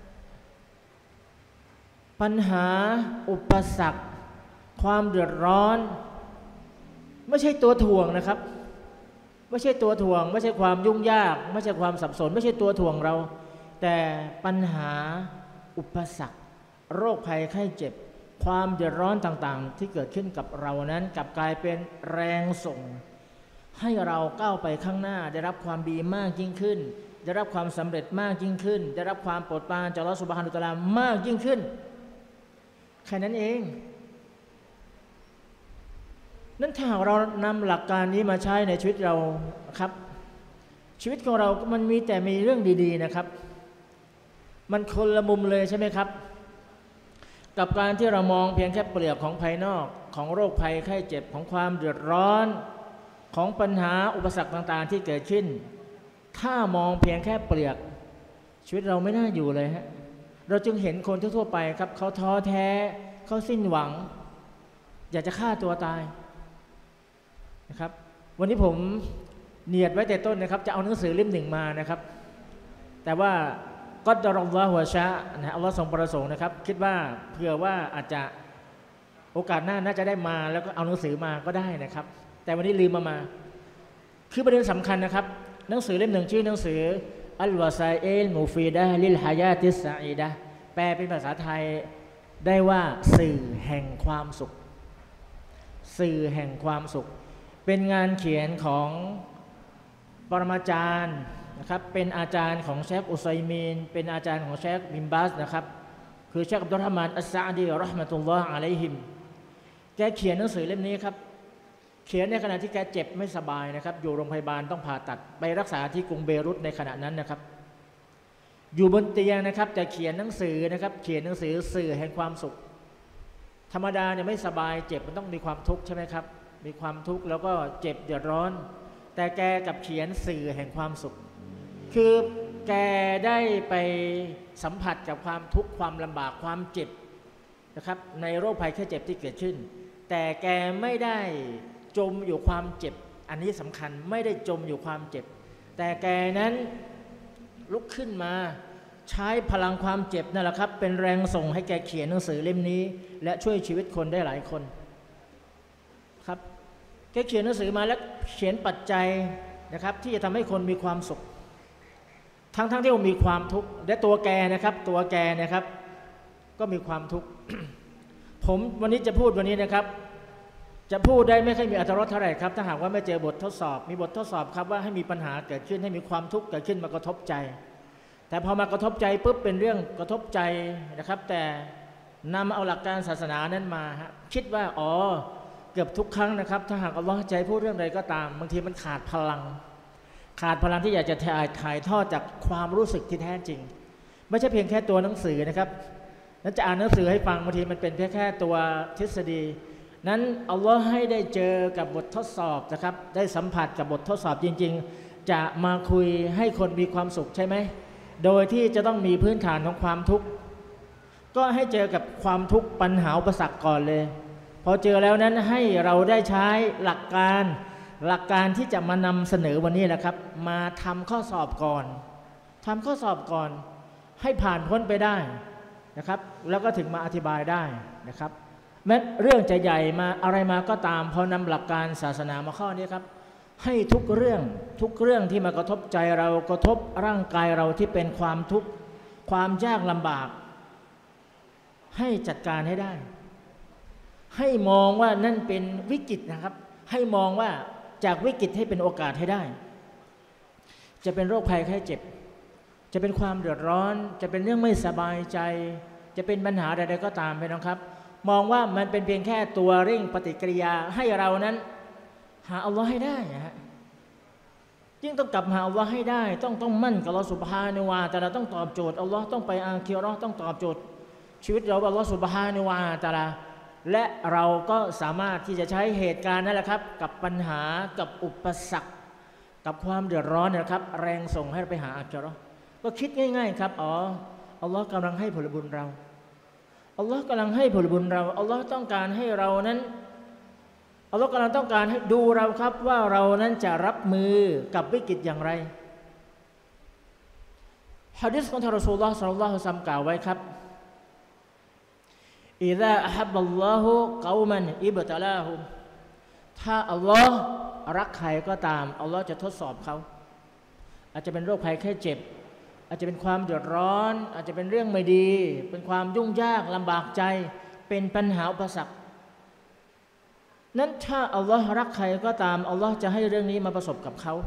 ปัญหาอุปสรรคความเดือดร้อนไม่ใช่ตัวถ่วงนะครับไม่ใช่ตัวถ่วงไม่ใช่ความยุ่งยากไม่ใช่ความสับสนไม่ใช่ตัวถ่วงเราแต่ปัญหาอุปสรรคโรคภัยไข้เจ็บความเดือดร้อนต่างๆที่เกิดขึ้นกับเรานั้นกลับกลายเป็นแรงส่งให้เราก้าวไปข้างหน้าได้รับความดีมากยิ่งขึ้นได้รับความสำเร็จมากยิ่งขึ้นได้รับความโปรดปรานจากอัลเลาะห์ซุบฮานะฮูวะตะอาลามากยิ่งขึ้นแค่นั้นเองนั้นถ้าเรานำหลักการนี้มาใช้ในชีวิตเราครับชีวิตของเรามันมีแต่มีเรื่องดีๆนะครับมันคนละมุมเลยใช่ไหมครับกับการที่เรามองเพียงแค่เปลือกของภายนอกของโรคภัยไข้เจ็บของความเดือดร้อนของปัญหาอุปสรรคต่างๆที่เกิดขึ้นถ้ามองเพียงแค่เปลือกชีวิตเราไม่น่าอยู่เลยฮะเราจึงเห็นคนทั่วๆไปครับเขาท้อแท้เขาสิ้นหวังอยากจะฆ่าตัวตายนะครับวันนี้ผมเนียดไว้แต่ต้นนะครับจะเอาหนังสือเล่มหนึ่งมานะครับแต่ว่าก็ดรอลลอฮุวะชะนะอัลลอฮ์ทรงประสงค์นะครับคิดว่าเผื่อว่าอาจจะโอกาสหน้าน่าจะได้มาแล้วก็เอาหนังสือมาก็ได้นะครับแต่วันนี้ลืมมามาคือประเด็นสำคัญนะครับหนังสือเล่มหนึ่งชื่อหนังสืออัลวาซาอิลมูฟีดะลิลฮายาติสซะอีดะห์แปลเป็นภาษาไทยได้ว่าสื่อแห่งความสุขสื่อแห่งความสุขเป็นงานเขียนของปรมาจารย์นะครับเป็นอาจารย์ของเชคอุซัยมีนเป็นอาจารย์ของเชคบินบาสนะครับคือเชคอับดุลรอห์มานอัสซะอ์ดีเราะห์มะตุลลอฮ์อะลัยฮิมแกเขียนหนังสือเล่มนี้ครับเขียนในขณะที่แกเจ็บไม่สบายนะครับอยู่โรงพยาบาลต้องผ่าตัดไปรักษาที่กรุงเบรุตในขณะนั้นนะครับอยู่บนเตียงนะครับจะเขียนหนังสือนะครับเขียนหนังสือสื่อแห่งความสุขธรรมดาเนี่ยไม่สบายเจ็บมันต้องมีความทุกข์ใช่ไหมครับมีความทุกข์แล้วก็เจ็บเดือดร้อนแต่แกกับเขียนสื่อแห่งความสุขคือแกได้ไปสัมผัสกับความทุกข์ความลำบากความเจ็บนะครับในโรคภัยแค่เจ็บที่เกิดขึ้นแต่แกไม่ได้จมอยู่ความเจ็บอันนี้สำคัญไม่ได้จมอยู่ความเจ็บแต่แกนั้นลุกขึ้นมาใช้พลังความเจ็บนั่นแหละครับเป็นแรงส่งให้แกเขียนหนังสือเล่มนี้และช่วยชีวิตคนได้หลายคนครับแกเขียนหนังสือมาแล้วเขียนปัจจัยนะครับที่จะทำให้คนมีความสุขทั้งๆ ท, ที่มีความทุกข์และตัวแกนะครับตัวแกนะครับก็มีความทุกข์ ผมวันนี้จะพูดวันนี้นะครับจะพูดได้ไม่ค่อยมีอรรถรสเท่าไหร่ครับถ้าหากว่าไม่เจอบททดสอบมีบททดสอบครับว่าให้มีปัญหาเกิดขึ้นให้มีความทุกข์เกิดขึ้นมากระทบใจแต่พอมากระทบใจปุ๊บเป็นเรื่องกระทบใจนะครับแต่นำเอาหลักการศาสนานั้นมาฮะคิดว่าอ๋อเกือบทุกครั้งนะครับถ้าหากอัลเลาะห์ใจพูดเรื่องใดก็ตามบางทีมันขาดพลังขาดพลังที่อยากจะถ่ายถ่ายทอดจากความรู้สึกที่แท้จริงไม่ใช่เพียงแค่ตัวหนังสือนะครับนั้นจะอ่านหนังสือให้ฟังบางทีมันเป็นเพียงแค่ตัวทฤษฎีนั้นอัลลอฮ์ให้ได้เจอกับบททดสอบนะครับได้สัมผัสกับบททดสอบจริงๆจะมาคุยให้คนมีความสุขใช่ไหมโดยที่จะต้องมีพื้นฐานของความทุกข์ก็ให้เจอกับความทุกข์ปัญหาอุปสรรคก่อนเลยพอเจอแล้วนั้นให้เราได้ใช้หลักการหลักการที่จะมานำเสนอวันนี้แหละครับมาทำข้อสอบก่อนทำข้อสอบก่อนให้ผ่านพ้นไปได้นะครับแล้วก็ถึงมาอธิบายได้นะครับแม้เรื่องจะใหญ่มาอะไรมาก็ตามพอนำหลักการศาสนามาข้อนี้ครับให้ทุกเรื่องทุกเรื่องที่มากระทบใจเรากระทบร่างกายเราที่เป็นความทุกข์ความยากลำบากให้จัดการให้ได้ให้มองว่านั่นเป็นวิกฤตนะครับให้มองว่าจากวิกฤตให้เป็นโอกาสให้ได้จะเป็นโรคภัยไข้เจ็บจะเป็นความเดือดร้อนจะเป็นเรื่องไม่สบายใจจะเป็นปัญหาใดๆก็ตามไปนะครับมองว่ามันเป็นเพียงแค่ตัวเร่งปฏิกิริยาให้เรานั้นหาอัลลอฮ์ให้ได้ฮะยิ่งต้องกลับหาอัลลอฮ์ให้ได้ต้องต้องมั่นกับอัลลอฮ์ซุบฮานะฮูวะตะอาลาต้องตอบโจทย์อัลลอฮ์ต้องไปอาคิเราะห์ต้องตอบโจทย์ชีวิตเราอัลลอฮ์ซุบฮานะฮูวะตะอาลาและเราก็สามารถที่จะใช้เหตุการณ์นั่นแหละครับกับปัญหากับอุปสรรคกับความเดือดร้อนนะครับแรงส่งให้เราไปหาอาคิเราะห์ก็คิดง่ายๆครับอ๋ออัลลอฮ์กำลังให้ผลบุญเราอัลลอฮ์กำลังให้ผลบุญเราอัลลอฮ์ต้องการให้เรานั้นอัลลอฮ์กำลังต้องการให้ดูเราครับว่าเรานั้นจะรับมือกับวิกฤตอย่างไรหะดีษของท่านรอซูลุลลอฮ์ ศ็อลลัลลอฮุอะลัยฮิวะซัลลัมกล่าวไว้ครับอิซาอะฮับบัลลอฮุกอมันอิบตะลาฮุมถ้าอัลลอฮ์รักใครก็ตามอัลลอฮ์จะทดสอบเขาอาจจะเป็นโรคภัยแค่เจ็บอาจจะเป็นความเดือดร้อนอาจจะเป็นเรื่องไม่ดีเป็นความยุ่งยากลำบากใจเป็นปัญหาอุปสรรคนั้นถ้าอัลลอฮ์รักใครก็ตามอัลลอฮ์จะให้เรื่องนี้มาประสบกับเขา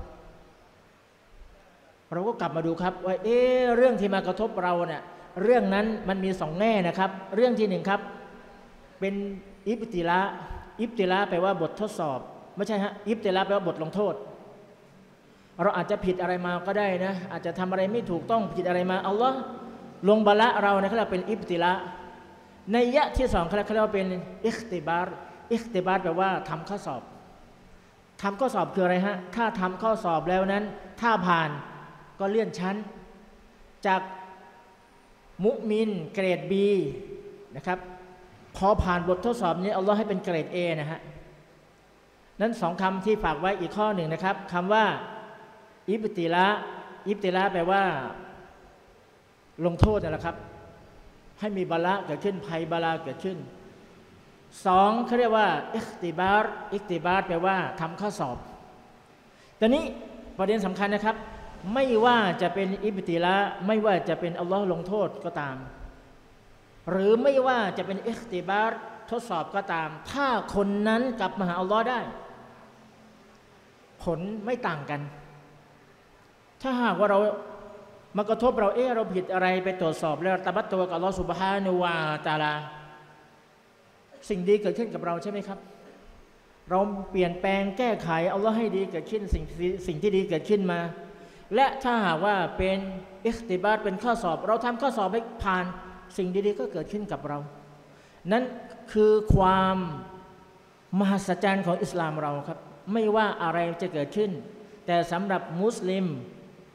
เราก็กลับมาดูครับว่าเอ๊ะเรื่องที่มากระทบเราเนี่ยเรื่องนั้นมันมีสองแง่นะครับเรื่องที่หนึ่งครับเป็นอิบติลาอิบติลาแปลว่าบททดสอบไม่ใช่ฮะอิบติลาแปลว่าบทลงโทษเราอาจจะผิดอะไรมาก็ได้นะอาจจะทำอะไรไม่ถูกต้องผิดอะไรมาอัลลอฮ์ลงบาละเราเนี่ยเขาเรียกเป็นอิบติลาในยะที่สองเขาเรียกว่าเป็นอิคติบาร์อิคติบาร์แปลว่าทำข้อสอบทำข้อสอบคืออะไรฮะถ้าทำข้อสอบแล้วนั้นถ้าผ่านก็เลื่อนชั้นจากมุมินเกรด B นะครับพอผ่านบททดสอบนี้อัลลอฮ์ให้เป็นเกรด A นะฮะนั้นสองคำที่ฝากไว้อีกข้อหนึ่งนะครับคำว่าอิบติลาอิบติลาแปลว่าลงโทษนั่นแหละครับให้มีบาละเกิดขึ้นภัยบาลาเกิดขึ้นสองเขาเรียกว่าอิคติบาร์อิคติบาร์แปลว่าทำข้อสอบตอนนี้ประเด็นสำคัญนะครับไม่ว่าจะเป็นอิบติลาไม่ว่าจะเป็นอัลลอฮ์ลงโทษก็ตามหรือไม่ว่าจะเป็นอิคติบาร์ทดสอบก็ตามถ้าคนนั้นกลับมาหาอัลลอฮ์ได้ผลไม่ต่างกันถ้าหากว่าเรามากระทบเราเออเราผิดอะไรไปตรวจสอบแล้วตะบัดตัวกับอัลลอฮ์ซุบฮานะฮูวะตะอาลาสิ่งดีเกิดขึ้นกับเราใช่ไหมครับเราเปลี่ยนแปลงแก้ไขอัลลอฮ์ให้ดีเกิดขึ้นสิ่งสิ่งที่ดีเกิดขึ้นมาและถ้าหากว่าเป็นอิคติบาร์เป็นข้อสอบเราทำข้อสอบให้ผ่านสิ่งดีๆก็เกิดขึ้นกับเรานั่นคือความมหัศจรรย์ของอิสลามเราครับไม่ว่าอะไรจะเกิดขึ้นแต่สำหรับมุสลิม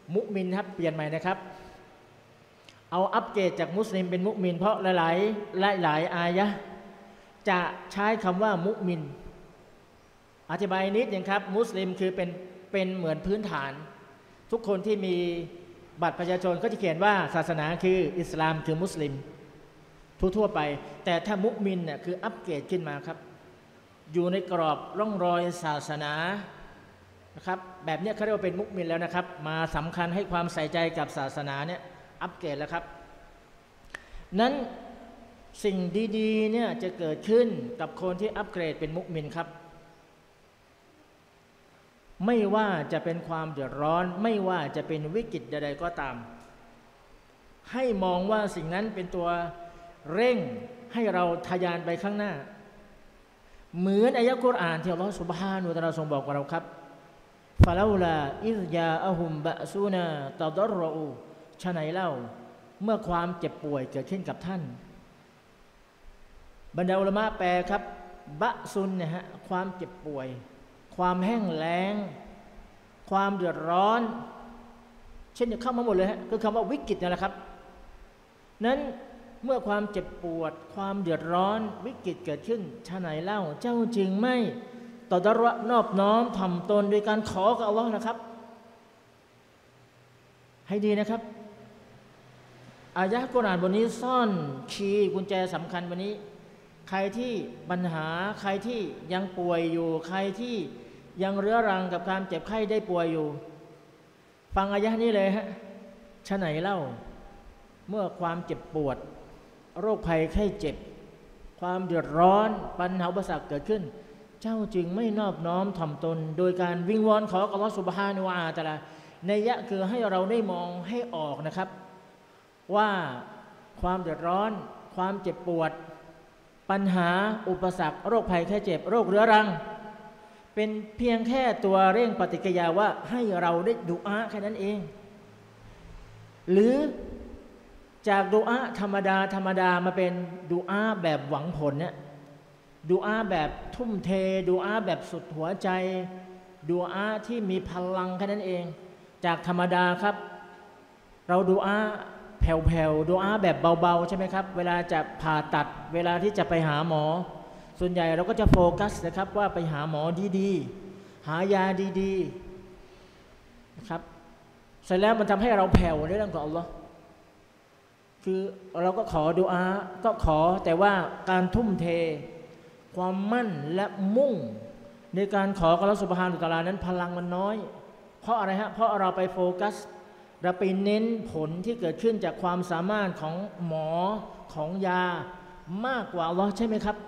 มุมินครับเปลี่ยนใหม่นะครับเอาอัปเกรดจากมุสลิมเป็นมุมินเพราะหลายๆหลายๆอายะจะใช้คำว่ามุมินอธิบายนิดนึงครับมุสลิมคือเป็นเป็นเหมือนพื้นฐานทุกคนที่มีบัตรประชาชนก็จะเขียนว่าศาสนาคืออิสลามคือมุสลิมทั่วๆไปแต่ถ้ามุมินเนี่ยคืออัปเกรดขึ้นมาครับอยู่ในกรอบร่องรอยศาสนานะครับแบบนี้เขาเรียกว่าเป็นมุมินแล้วนะครับมาสำคัญให้ความใส่ใจกับศาสนาเนี่ยอัปเกรดแล้วครับนั้นสิ่งดีๆเนี่ยจะเกิดขึ้นกับคนที่อัปเกรดเป็นมุมินครับไม่ว่าจะเป็นความเดือดร้อนไม่ว่าจะเป็นวิกฤตใดๆก็ตามให้มองว่าสิ่งนั้นเป็นตัวเร่งให้เราทะยานไปข้างหน้าเหมือนอายะกุรอานที่อัลลอฮฺซุบฮานะฮูวะตะอาลาทรงบอกกับเราครับฟะลาลาอิซยาอะฮุมบะซูนาตะฎอรอูฉะไหนเล่าเมื่อความเจ็บป่วยเกิดขึ้นกับท่านบรรดาอุลามะแปลครับบะซุนเนี่ยฮะความเจ็บป่วยความแห้งแล้งความเดือดร้อนเช่นเข้ามาหมดเลยฮะคือคำว่าวิกฤตนั่นแหละครับนั้นเมื่อความเจ็บปวดความเดือดร้อนวิกฤตเกิดขึ้นฉะไหนเล่าเจ้าจึงไม่ต่อดระนอบน้อมถ่อมตนโดยการขอกับอัลลอฮ์นะครับให้ดีนะครับอายะห์กุรอานบทนี้ซ่อนคีย์กุญแจสำคัญวันนี้ใครที่ปัญหาใครที่ยังป่วยอยู่ใครที่ยังเรื้อรังกับการเจ็บไข้ได้ป่วยอยู่ฟังอายะห์นี้เลยฮะฉะไหนเล่าเมื่อความเจ็บปวดโรคภัยไข้เจ็บความเดือดร้อนปัญหาอุปสรรคเกิดขึ้นเจ้าจึงไม่นอบน้อมถ่อมตนโดยการวิงวอนขออัลลอฮฺซุบฮานะฮูวะตะอาลาในยะคือให้เราได้มองให้ออกนะครับว่าความเดือดร้อนความเจ็บปวดปัญหาอุปสรรคโรคภัยไข้เจ็บโรคเรื้อรังเป็นเพียงแค่ตัวเร่งปฏิกิริยาว่าให้เราได้ดุอาแค่นั้นเองหรือจากดุอาธรรมดาธรรมดามาเป็นดุอาแบบหวังผลเนี่ยดุอาแบบทุ่มเทดุอาแบบสุดหัวใจดุอาที่มีพลังแค่นั้นเองจากธรรมดาครับเราดุอาแผ่วๆดุอาแบบเบาๆใช่ไหมครับเวลาจะผ่าตัดเวลาที่จะไปหาหมอส่วนใหญ่เราก็จะโฟกัสนะครับว่าไปหาหมอดีๆหายาดีๆนะครับเสร็จแล้วมันทำให้เราแผ่วในเรื่องของอัลลอฮ์คือเราก็ขอดุอาก็ขอแต่ว่าการทุ่มเทความมั่นและมุ่งในการขอกับอัลลอฮฺซุบฮานะฮูวะตะอาลานั้นพลังมันน้อยเพราะอะไรฮะเพราะเราไปโฟกัสเราไปเน้นผลที่เกิดขึ้นจากความสามารถของหมอของยามากกว่าอัลลอฮ์ใช่ไหมครับ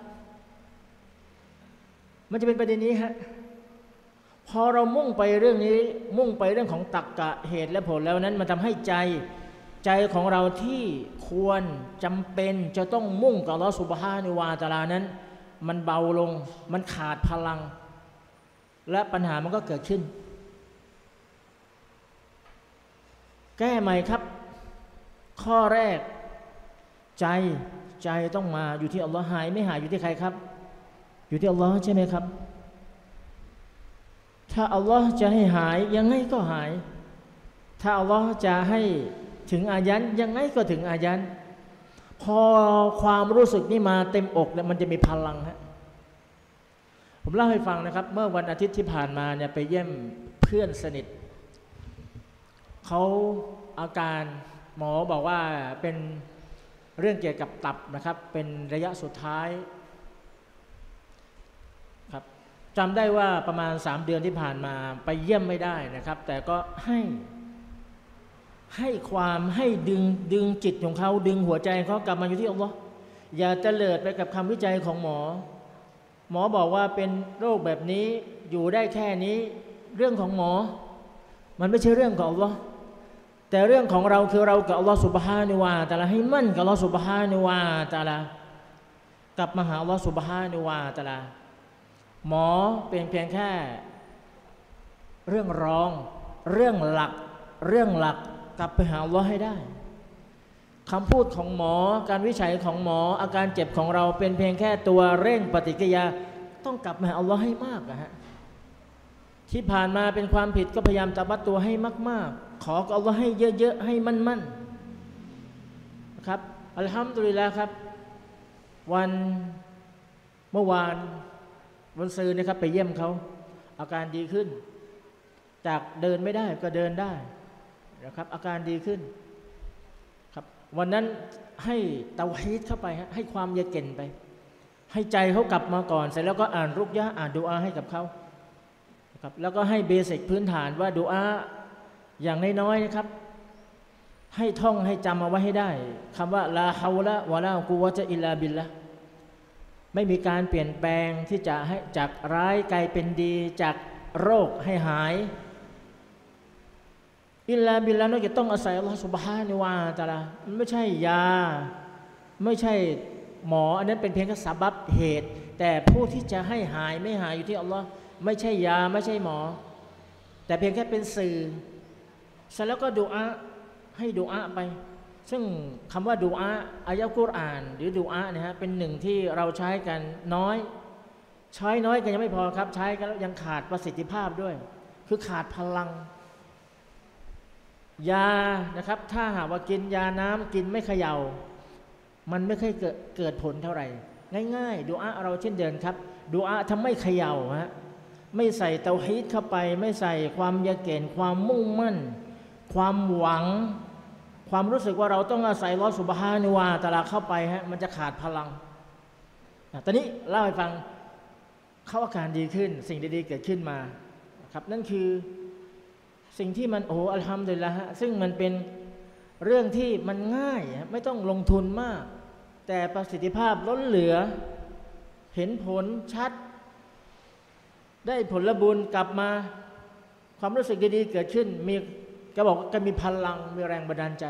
มันจะเป็นประเด็นนี้ฮะพอเรามุ่งไปเรื่องนี้มุ่งไปเรื่องของตรรกะเหตุและผลแล้วนั้นมันทำให้ใจใจของเราที่ควรจำเป็นจะต้องมุ่งกับอัลลอฮฺซุบฮานะฮูวะตะอาลานั้นมันเบาลงมันขาดพลังและปัญหามันก็เกิดขึ้นแก้ใหม่ครับข้อแรกใจใจต้องมาอยู่ที่อัลลอฮ์หายไม่หายอยู่ที่ใครครับอยู่ที่อัลลอฮ์ใช่ไหมครับถ้าอัลลอฮ์จะให้หายยังไงก็หายถ้าอัลลอฮ์จะให้ถึงอายันยังไงก็ถึงอายันพอความรู้สึกนี่มาเต็มอกแล้วมันจะมีพลังฮะผมเล่าให้ฟังนะครับเมื่อวันอาทิตย์ที่ผ่านมาเนี่ยไปเยี่ยมเพื่อนสนิทเขาอาการหมอบอกว่าเป็นเรื่องเกี่ยวกับตับนะครับเป็นระยะสุดท้ายครับจำได้ว่าประมาณสามเดือนที่ผ่านมาไปเยี่ยมไม่ได้นะครับแต่ก็ให้ให้ความให้ดึงดึงจิตของเขาดึงหัวใจเขากลับมาอยู่ที่อัลลอฮ์อย่าเตลิดไปกับคำวิจัยของหมอหมอบอกว่าเป็นโรคแบบนี้อยู่ได้แค่นี้เรื่องของหมอมันไม่ใช่เรื่องของอัลลอฮ์แต่เรื่องของเราคือเรากับอัลลอฮ์ซุบฮานะฮูวะตะอาลาให้มั่นกับอัลลอฮ์ซุบฮานะฮูวะตะอาลากลับมาหาอัลลอฮ์ซุบฮานะฮูวะตะอาลาหมอเป็นเพียงแค่เรื่องรองเรื่องหลักเรื่องหลักกลับไปหาอัลลอฮ์ให้ได้คำพูดของหมอการวิจัยของหมออาการเจ็บของเราเป็นเพียงแค่ตัวเร่งปฏิกิริยาต้องกลับมาหาอัลลอฮ์ให้มากนะฮะที่ผ่านมาเป็นความผิดก็พยายามตะบัดตัวให้มากๆขออัลลอฮ์ให้เยอะๆให้มั่นๆนะครับอัลฮัมดุลิลลาห์ครับวันเมื่อวานวันซืนนะครับไปเยี่ยมเขาอาการดีขึ้นจากเดินไม่ได้ก็เดินได้นะครับอาการดีขึ้นครับวันนั้นให้เตาฮีดเข้าไปให้ความเย็นไปให้ใจเขากลับมาก่อนเสร็จแล้วก็อ่านรุกยะอ่านดุอาให้กับเขาครับแล้วก็ให้เบสิกพื้นฐานว่าดุอาอย่างน้อยๆนะครับให้ท่องให้จำเอาไว้ให้ได้คำว่าลาฮาวละวะลากุวะตะอิลลาบิลละไม่มีการเปลี่ยนแปลงที่จะให้จากร้ายกลายเป็นดีจากโรคให้หายอิลลาบิลละนอกจากต้องอาศัยอัลลอฮฺซุบฮานะฮูวะตะอาลามันไม่ใช่ยาไม่ใช่หมออันนั้นเป็นเพียงแค่สาบับเหตุแต่ผู้ที่จะให้หายไม่หายอยู่ที่อัลลอฮ์ไม่ใช่ยาไม่ใช่หมอแต่เพียงแค่เป็นสื่อเสร็จแล้วก็ดุอาให้ดุอาไปซึ่งคำว่าดุอาอายะกุรอานหรือดุอาเนี่ยฮะเป็นหนึ่งที่เราใช้กันน้อยใช้น้อยกันยังไม่พอครับใช้กันแล้วยังขาดประสิทธิภาพด้วยคือขาดพลังยานะครับถ้าหากว่ากินยาน้ำกินไม่เขย่ามันไม่เคยเกิดเกิดผลเท่าไหร่ง่ายๆดุอาเราเช่นเดิมครับดุอาทำไม่เขย่าฮะไม่ใส่เตาฮีดเข้าไปไม่ใส่ความยะเก่นความมุ่งมั่นความหวังความรู้สึกว่าเราต้องอาศัยอัลเลาะห์ซุบฮานะฮูวะตะอาลาเข้าไปฮะมันจะขาดพลังตอนนี้เล่าให้ฟังเขาอาการดีขึ้นสิ่งดีๆเกิดขึ้นมาครับนั่นคือสิ่งที่มันโอ้อัลฮัมดุลิลละฮ์ซึ่งมันเป็นเรื่องที่มันง่ายไม่ต้องลงทุนมากแต่ประสิทธิภาพล้นเหลือเห็นผลชัดได้ผลบุญกลับมาความรู้สึกดีๆเกิดขึ้นมีก็บอกก็มีพลังมีแรงบันดาลใจ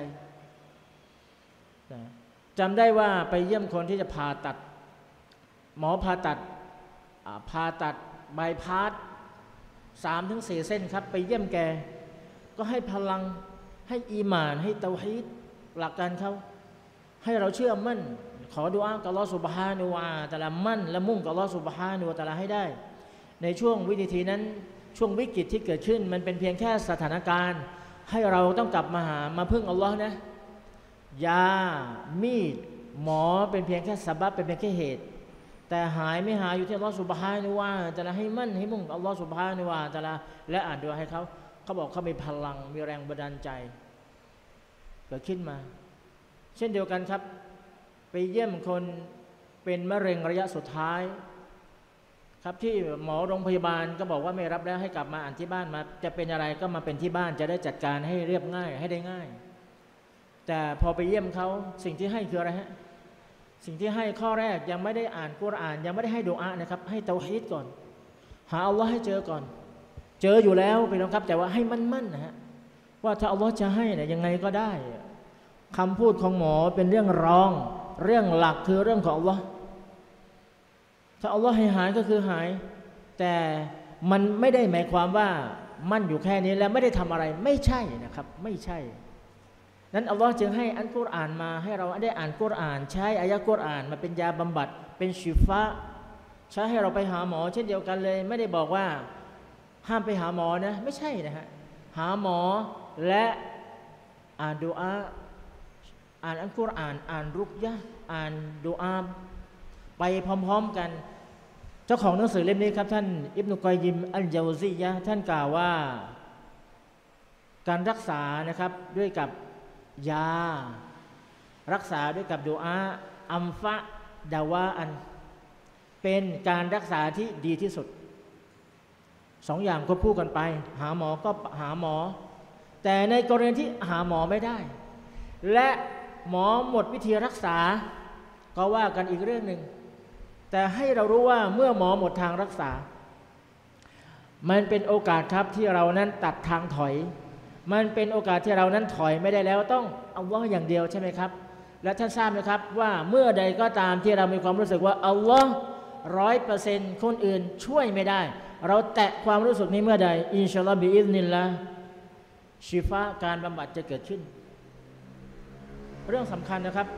จำได้ว่าไปเยี่ยมคนที่จะผ่าตัดหมอผ่าตัดผ่าตัดใบพาสสามถึงสี่เส้นครับไปเยี่ยมแกก็ให้พลังให้อีหม่านให้เตาฮีดหลักการเขาให้เราเชื่อมั่นขอดุอากับอัลเลาะห์ซุบฮานะฮูวะตะอาลามั่นและมุ่งกับอัลเลาะห์ซุบฮานะฮูวะตะอาลาให้ได้ในช่วงวินาทีนั้นช่วงวิกฤตที่เกิดขึ้นมันเป็นเพียงแค่สถานการณ์ให้เราต้องกลับมาหามาพึ่งอัลลอฮ์นะยามีดหมอเป็นเพียงแค่ซะบับเป็นเพียงแค่เหตุแต่หายไม่หายอยู่ที่อัลลอฮ์ซุบฮานะฮูวะตะอาลาให้มั่นให้มุ่งอัลลอฮ์ซุบฮานะฮูวะตะอาลาและอ่านดุอาให้เขาเขาบอกเขามีพลังมีแรงบันดาลใจเกิดขึ้นมาเช่นเดียวกันครับไปเยี่ยมคนเป็นมะเร็งระยะสุดท้ายครับที่หมอโรงพยาบาลก็บอกว่าไม่รับแล้วให้กลับมาอ่านที่บ้านมาจะเป็นอะไรก็มาเป็นที่บ้านจะได้จัดการให้เรียบง่ายให้ได้ง่ายแต่พอไปเยี่ยมเขาสิ่งที่ให้คืออะไรฮะสิ่งที่ให้ข้อแรกยังไม่ได้อ่านกุรอานยังไม่ได้ให้ดุอานะครับให้เตาฮีดก่อนหาอัลลอฮ์ให้เจอก่อนเจออยู่แล้วไปน้องครับแต่ว่าให้มั่นๆนะฮะว่าถ้าอัลลอฮ์จะให้เนี่ยยังไงก็ได้คำพูดของหมอเป็นเรื่องรองเรื่องหลักคือเรื่องของอัลลอฮ์ถ้าอัลลอฮ์ให้หายก็คือหายแต่มันไม่ได้หมายความว่ามั่นอยู่แค่นี้แล้วไม่ได้ทำอะไรไม่ใช่นะครับไม่ใช่นั้นอัลลอฮ์จึงให้อัลกุรอานมาให้เราได้อ่านกุรอานใช้อายะกุรอานมาเป็นยาบำบัดเป็นชิฟะใช้ให้เราไปหาหมอเช่นเดียวกันเลยไม่ได้บอกว่าห้ามไปหาหมอนะไม่ใช่นะฮะหาหมอและอ่านดุอาอ่านอัลกุรอานอ่านรุกยะอ่านดุอาไปพร้อมๆกันเจ้าของหนังสือเล่มนี้ครับท่านอิบนุกอยยิมอัลญาวซียะห์ท่านกล่าวว่าการรักษานะครับด้วยกับยารักษาด้วยกับดุอาอัมฟะดาวาอันเป็นการรักษาที่ดีที่สุดสองอย่างควบคู่กันไปหาหมอก็หาหมอแต่ในกรณีที่หาหมอไม่ได้และหมอหมดวิธีรักษาก็ว่ากันอีกเรื่องหนึ่งแต่ให้เรารู้ว่าเมื่อหมอหมดทางรักษามันเป็นโอกาสครับที่เรานั้นตัดทางถอยมันเป็นโอกาสที่เรานั้นถอยไม่ได้แล้วต้องอัลลอฮ์อย่างเดียวใช่ไหมครับและท่านทราบไหมครับว่าเมื่อใดก็ตามที่เรามีความรู้สึกว่าอัลลอฮ์ร้อยเปอร์เซ็นต์คนอื่นช่วยไม่ได้เราแตะความรู้สึกนี้เมื่อใดอินชาอัลลอฮ์บิอิซนิลลาห์ชิฟาการบำบัดจะเกิดขึ้นเรื่องสำคัญนะครับ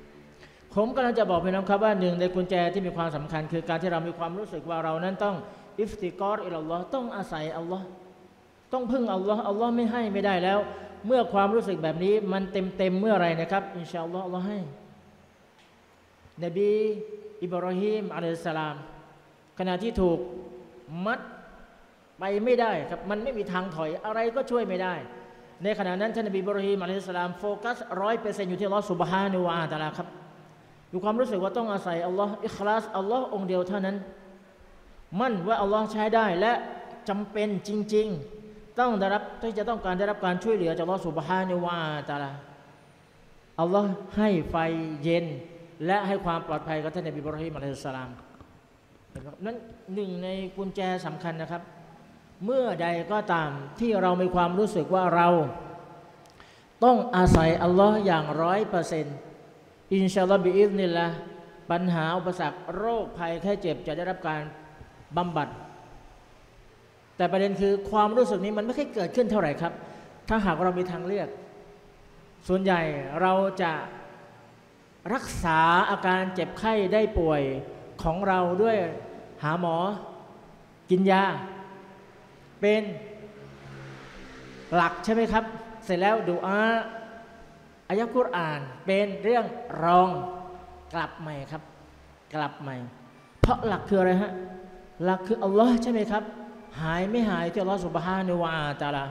ผมกำลังจะบอกพี่น้องครับว่าหนึ่งในกุญแจที่มีความสำคัญคือการที่เรามีความรู้สึกว่าเรานั้นต้องอิฟติกอรอิลลอฮ์ต้องอาศัยอัลลอฮ์ต้องพึ่งอัลลอฮ์อัลลอฮ์ไม่ให้ไม่ได้แล้วเมื่อความรู้สึกแบบนี้มันเต็มเต็มเมื่อไรนะครับอินชาอัลลอฮ์อัลลอฮ์ให้นบีอิบราฮิมอะลัยฮิสสลามขณะที่ถูกมัดไปไม่ได้ครับมันไม่มีทางถอยอะไรก็ช่วยไม่ได้ในขณะนั้นท่านนบีอิบราฮิมอะลัยฮิสสลามโฟกัสร้อยเปอร์เซ็นต์อยู่ที่อัลลอฮ์ซุบฮานะฮูวะตะอาลาครับอยู่ความรู้สึกว่าต้องอาศัยอัลลอฮ์อิคลาสอัลลอฮ์องเดียวเท่านั้นมั่นว่าอัลลอฮ์ใช้ได้และจำเป็นจริงๆต้องได้รับที่จะต้องการได้รับการช่วยเหลือจากอัลลอฮ์ซุบฮานะฮูวะตะอาลาอัลลอฮ์ให้ไฟเย็นและให้ความปลอดภัยกับท่านนบีอิบราฮิมอะลัยฮิสสลามนั้นหนึ่งในกุญแจสำคัญนะครับเมื่อใดก็ตามที่เรามีความรู้สึกว่าเราต้องอาศัยอัลลอฮ์อย่างร้อยเปอร์เซ็นต์อินชาอัลลอฮ์บิอิซนิลลาห์ปัญหาอุปสรรคโรคภัยแค่เจ็บจะได้รับการบำบัดแต่ประเด็นคือความรู้สึกนี้มันไม่ค่อยเกิดขึ้นเท่าไหร่ครับถ้าหากเรามีทางเลือกส่วนใหญ่เราจะรักษาอาการเจ็บไข้ได้ป่วยของเราด้วยหาหมอกินยาเป็นหลักใช่ไหมครับเสร็จแล้วดุอาอายะกุรอานเป็นเรื่องรองกลับใหม่ครับกลับใหม่เพราะหลักคืออะไรฮะหลักคืออัลลอฮ์ใช่ไหมครับหายไม่หายที่อัลลอฮ์ซุบฮานะฮูวะตะอาลา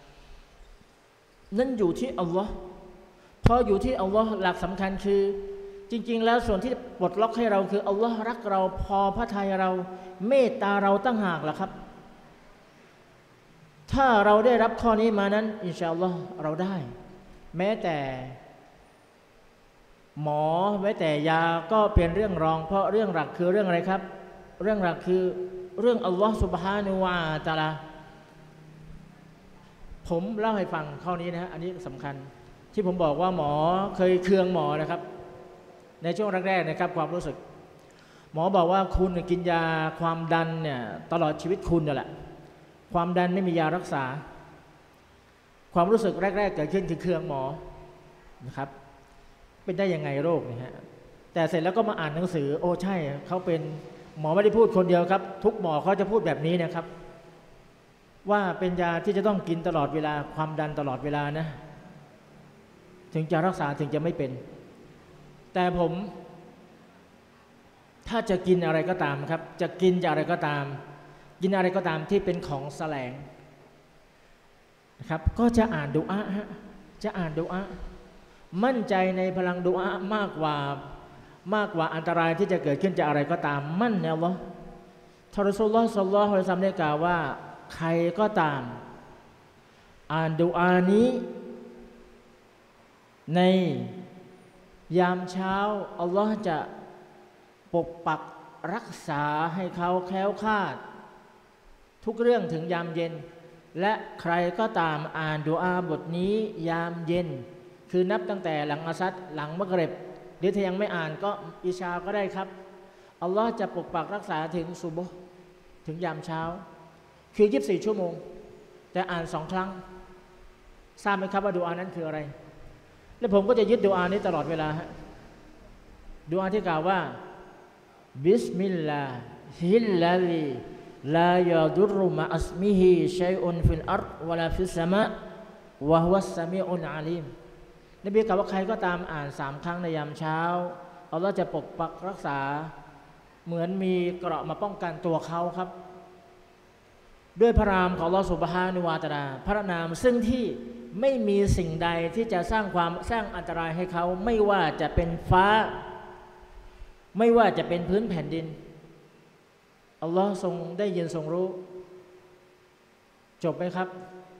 นั่นอยู่ที่อัลลอฮ์พออยู่ที่อัลลอฮ์หลักสำคัญคือจริงๆแล้วส่วนที่ปลดล็อกให้เราคืออัลลอฮ์รักเราพอพระทัยเราเมตตาเราตั้งหากล่ะครับถ้าเราได้รับข้อนี้มานั้นอินชาอัลลอฮ์เราได้แม้แต่หมอแม้แต่ยาก็เป็นเรื่องรองเพราะเรื่องหลักคือเรื่องอะไรครับเรื่องหลักคือเรื่องอัลลอฮ์ซุบฮานะฮูวะตะอาลาผมเล่าให้ฟังข้อนี้นะฮะอันนี้สำคัญที่ผมบอกว่าหมอเคยเคืองหมอนะครับในช่วงแรกๆนะครับความรู้สึกหมอบอกว่าคุณกินยาความดันเนี่ยตลอดชีวิตคุณนั่นแหละความดันไม่มียารักษาความรู้สึกแรกๆเกิดขึ้นคือเคืองหมอนะครับเป็นได้ยังไงโรคนี่ฮะแต่เสร็จแล้วก็มาอ่านหนังสือโอ้ใช่เขาเป็นหมอไม่ได้พูดคนเดียวครับทุกหมอเขาจะพูดแบบนี้นะครับว่าเป็นยาที่จะต้องกินตลอดเวลาความดันตลอดเวลานะถึงจะรักษาถึงจะไม่เป็นแต่ผมถ้าจะกินอะไรก็ตามครับจะกินจะอะไรก็ตามกินอะไรก็ตามที่เป็นของแสลงนะครับก็จะอ่านดุอาฮะจะอ่านดุอามั่นใจในพลังดุอามากกว่ามากกว่าอันตรายที่จะเกิดขึ้นจากอะไรก็ตามมั่นแนวะท่านรอซูลุลลอฮ์ ศ็อลลัลลอฮุอะลัยฮิวะซัลลัมได้กล่าวว่าใครก็ตามอ่านดุอานี้ในยามเช้าอัลลอฮ์จะปกปักรักษาให้เขาแคล้วคลาดทุกเรื่องถึงยามเย็นและใครก็ตามอ่านดุอาบทนี้ยามเย็นคือนับตั้งแต่หลังอัสรหลังมักริบหรือถ้ายังไม่อ่านก็อิชาก็ได้ครับอัลลอฮ์จะปกปักรักษาถึงซุบฮ์ถึงยามเช้าคือยี่สิบสี่ชั่วโมงแต่อ่านสองครั้งทราบไหมครับว่าดุอานั้นคืออะไรและผมก็จะยึดดุอานี้ตลอดเวลาฮะดุอาที่กล่าวว่าบิสมิลลาฮิลลาลีลายาดุรุมะอัสมิฮิชัยอุนฟิลอัรฎวะลาฟิสสะมะวะฮุวัสสะมีอุนอาลีมนบีกล่าวว่าใครก็ตามอ่านสามครั้งในยามเช้าอัลลอฮ์จะปกปักรักษาเหมือนมีเกราะมาป้องกันตัวเขาครับด้วยพระนามของอัลลอฮ์ซุบฮานะฮูวะตะอาลาพระนามซึ่งที่ไม่มีสิ่งใดที่จะสร้างความสร้างอันตรายให้เขาไม่ว่าจะเป็นฟ้าไม่ว่าจะเป็นพื้นแผ่นดินอัลลอฮ์ทรงได้ยินทรงรู้จบไหมครับ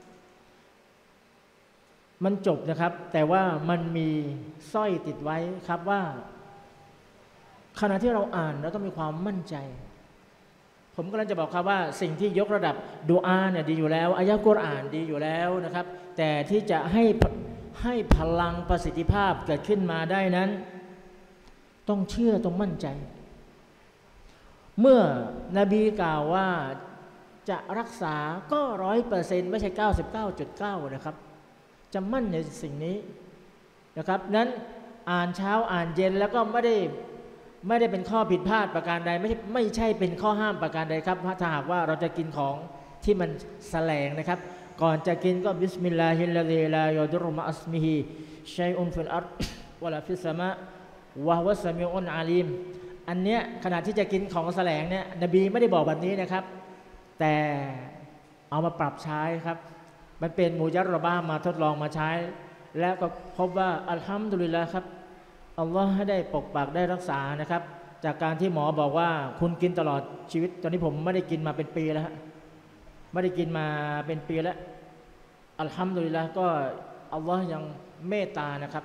มันจบนะครับแต่ว่ามันมีสร้อยติดไว้ครับว่าขณะที่เราอ่านเราต้องมีความมั่นใจผมกำลังจะบอกครับว่าสิ่งที่ยกระดับดุอาเนี่ยดีอยู่แล้วอายะห์กุรอานดีอยู่แล้วนะครับแต่ที่จะให้ให้พลังประสิทธิภาพเกิดขึ้นมาได้นั้นต้องเชื่อต้องมั่นใจเมื่อนบีกล่าวว่าจะรักษาก็ร้อยเปอร์เซ็นต์ไม่ใช่เก้าสิบเก้าจุดเก้านะครับจะมั่นในสิ่งนี้นะครับนั้นอ่านเช้าอ่านเย็นแล้วก็ไม่ได้ไม่ได้เป็นข้อผิดพลาดประการใดไม่ใช่ไม่ใช่เป็นข้อห้ามประการใดครับถ้าหากว่าเราจะกินของที่มันแสลงนะครับก่อนจะกินก็บิสมิลลาฮิลลาฮิลายอดุรมะอัสมิฮิชัยอุนฟิลอัรฎวะลาฟิสสมาวะฮุวัสสมีอุนอาลีมอันเนี้ยขณะที่จะกินของแสลงเนี่ยนบีไม่ได้บอกแบบนี้นะครับแต่เอามาปรับใช้ครับมันเป็นมุญัรรบะห์มาทดลองมาใช้แล้วก็พบว่าอัลฮัมดุลิลละห์ครับอัลลอฮ์ให้ได้ปกปักได้รักษานะครับจากการที่หมอบอกว่าคุณกินตลอดชีวิตตอนนี้ผมไม่ได้กินมาเป็นปีแล้วฮะไม่ได้กินมาเป็นปีแล้วอัลฮัมดุลิลละห์ก็อัลลอฮ์ยังเมตตานะครับ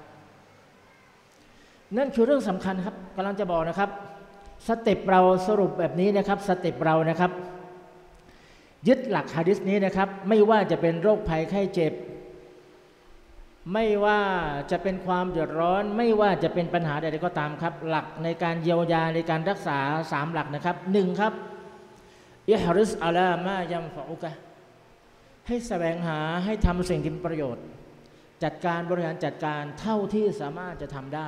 นั่นคือเรื่องสำคัญครับกำลังจะบอกนะครับสเต็ปเราสรุปแบบนี้นะครับสเต็ปเรานะครับยึดหลักหะดีษนี้นะครับไม่ว่าจะเป็นโรคภัยไข้เจ็บไม่ว่าจะเป็นความเดือดร้อนไม่ว่าจะเป็นปัญหาใดๆก็ตามครับหลักในการเยียวยาในการรักษาสามหลักนะครับหนึ่งครับอิฮริสอัลามายัมฟะอุกะให้แสวงหาให้ทำสิ่งที่เป็นประโยชน์จัดการบริหารจัดการเท่าที่สามารถจะทำได้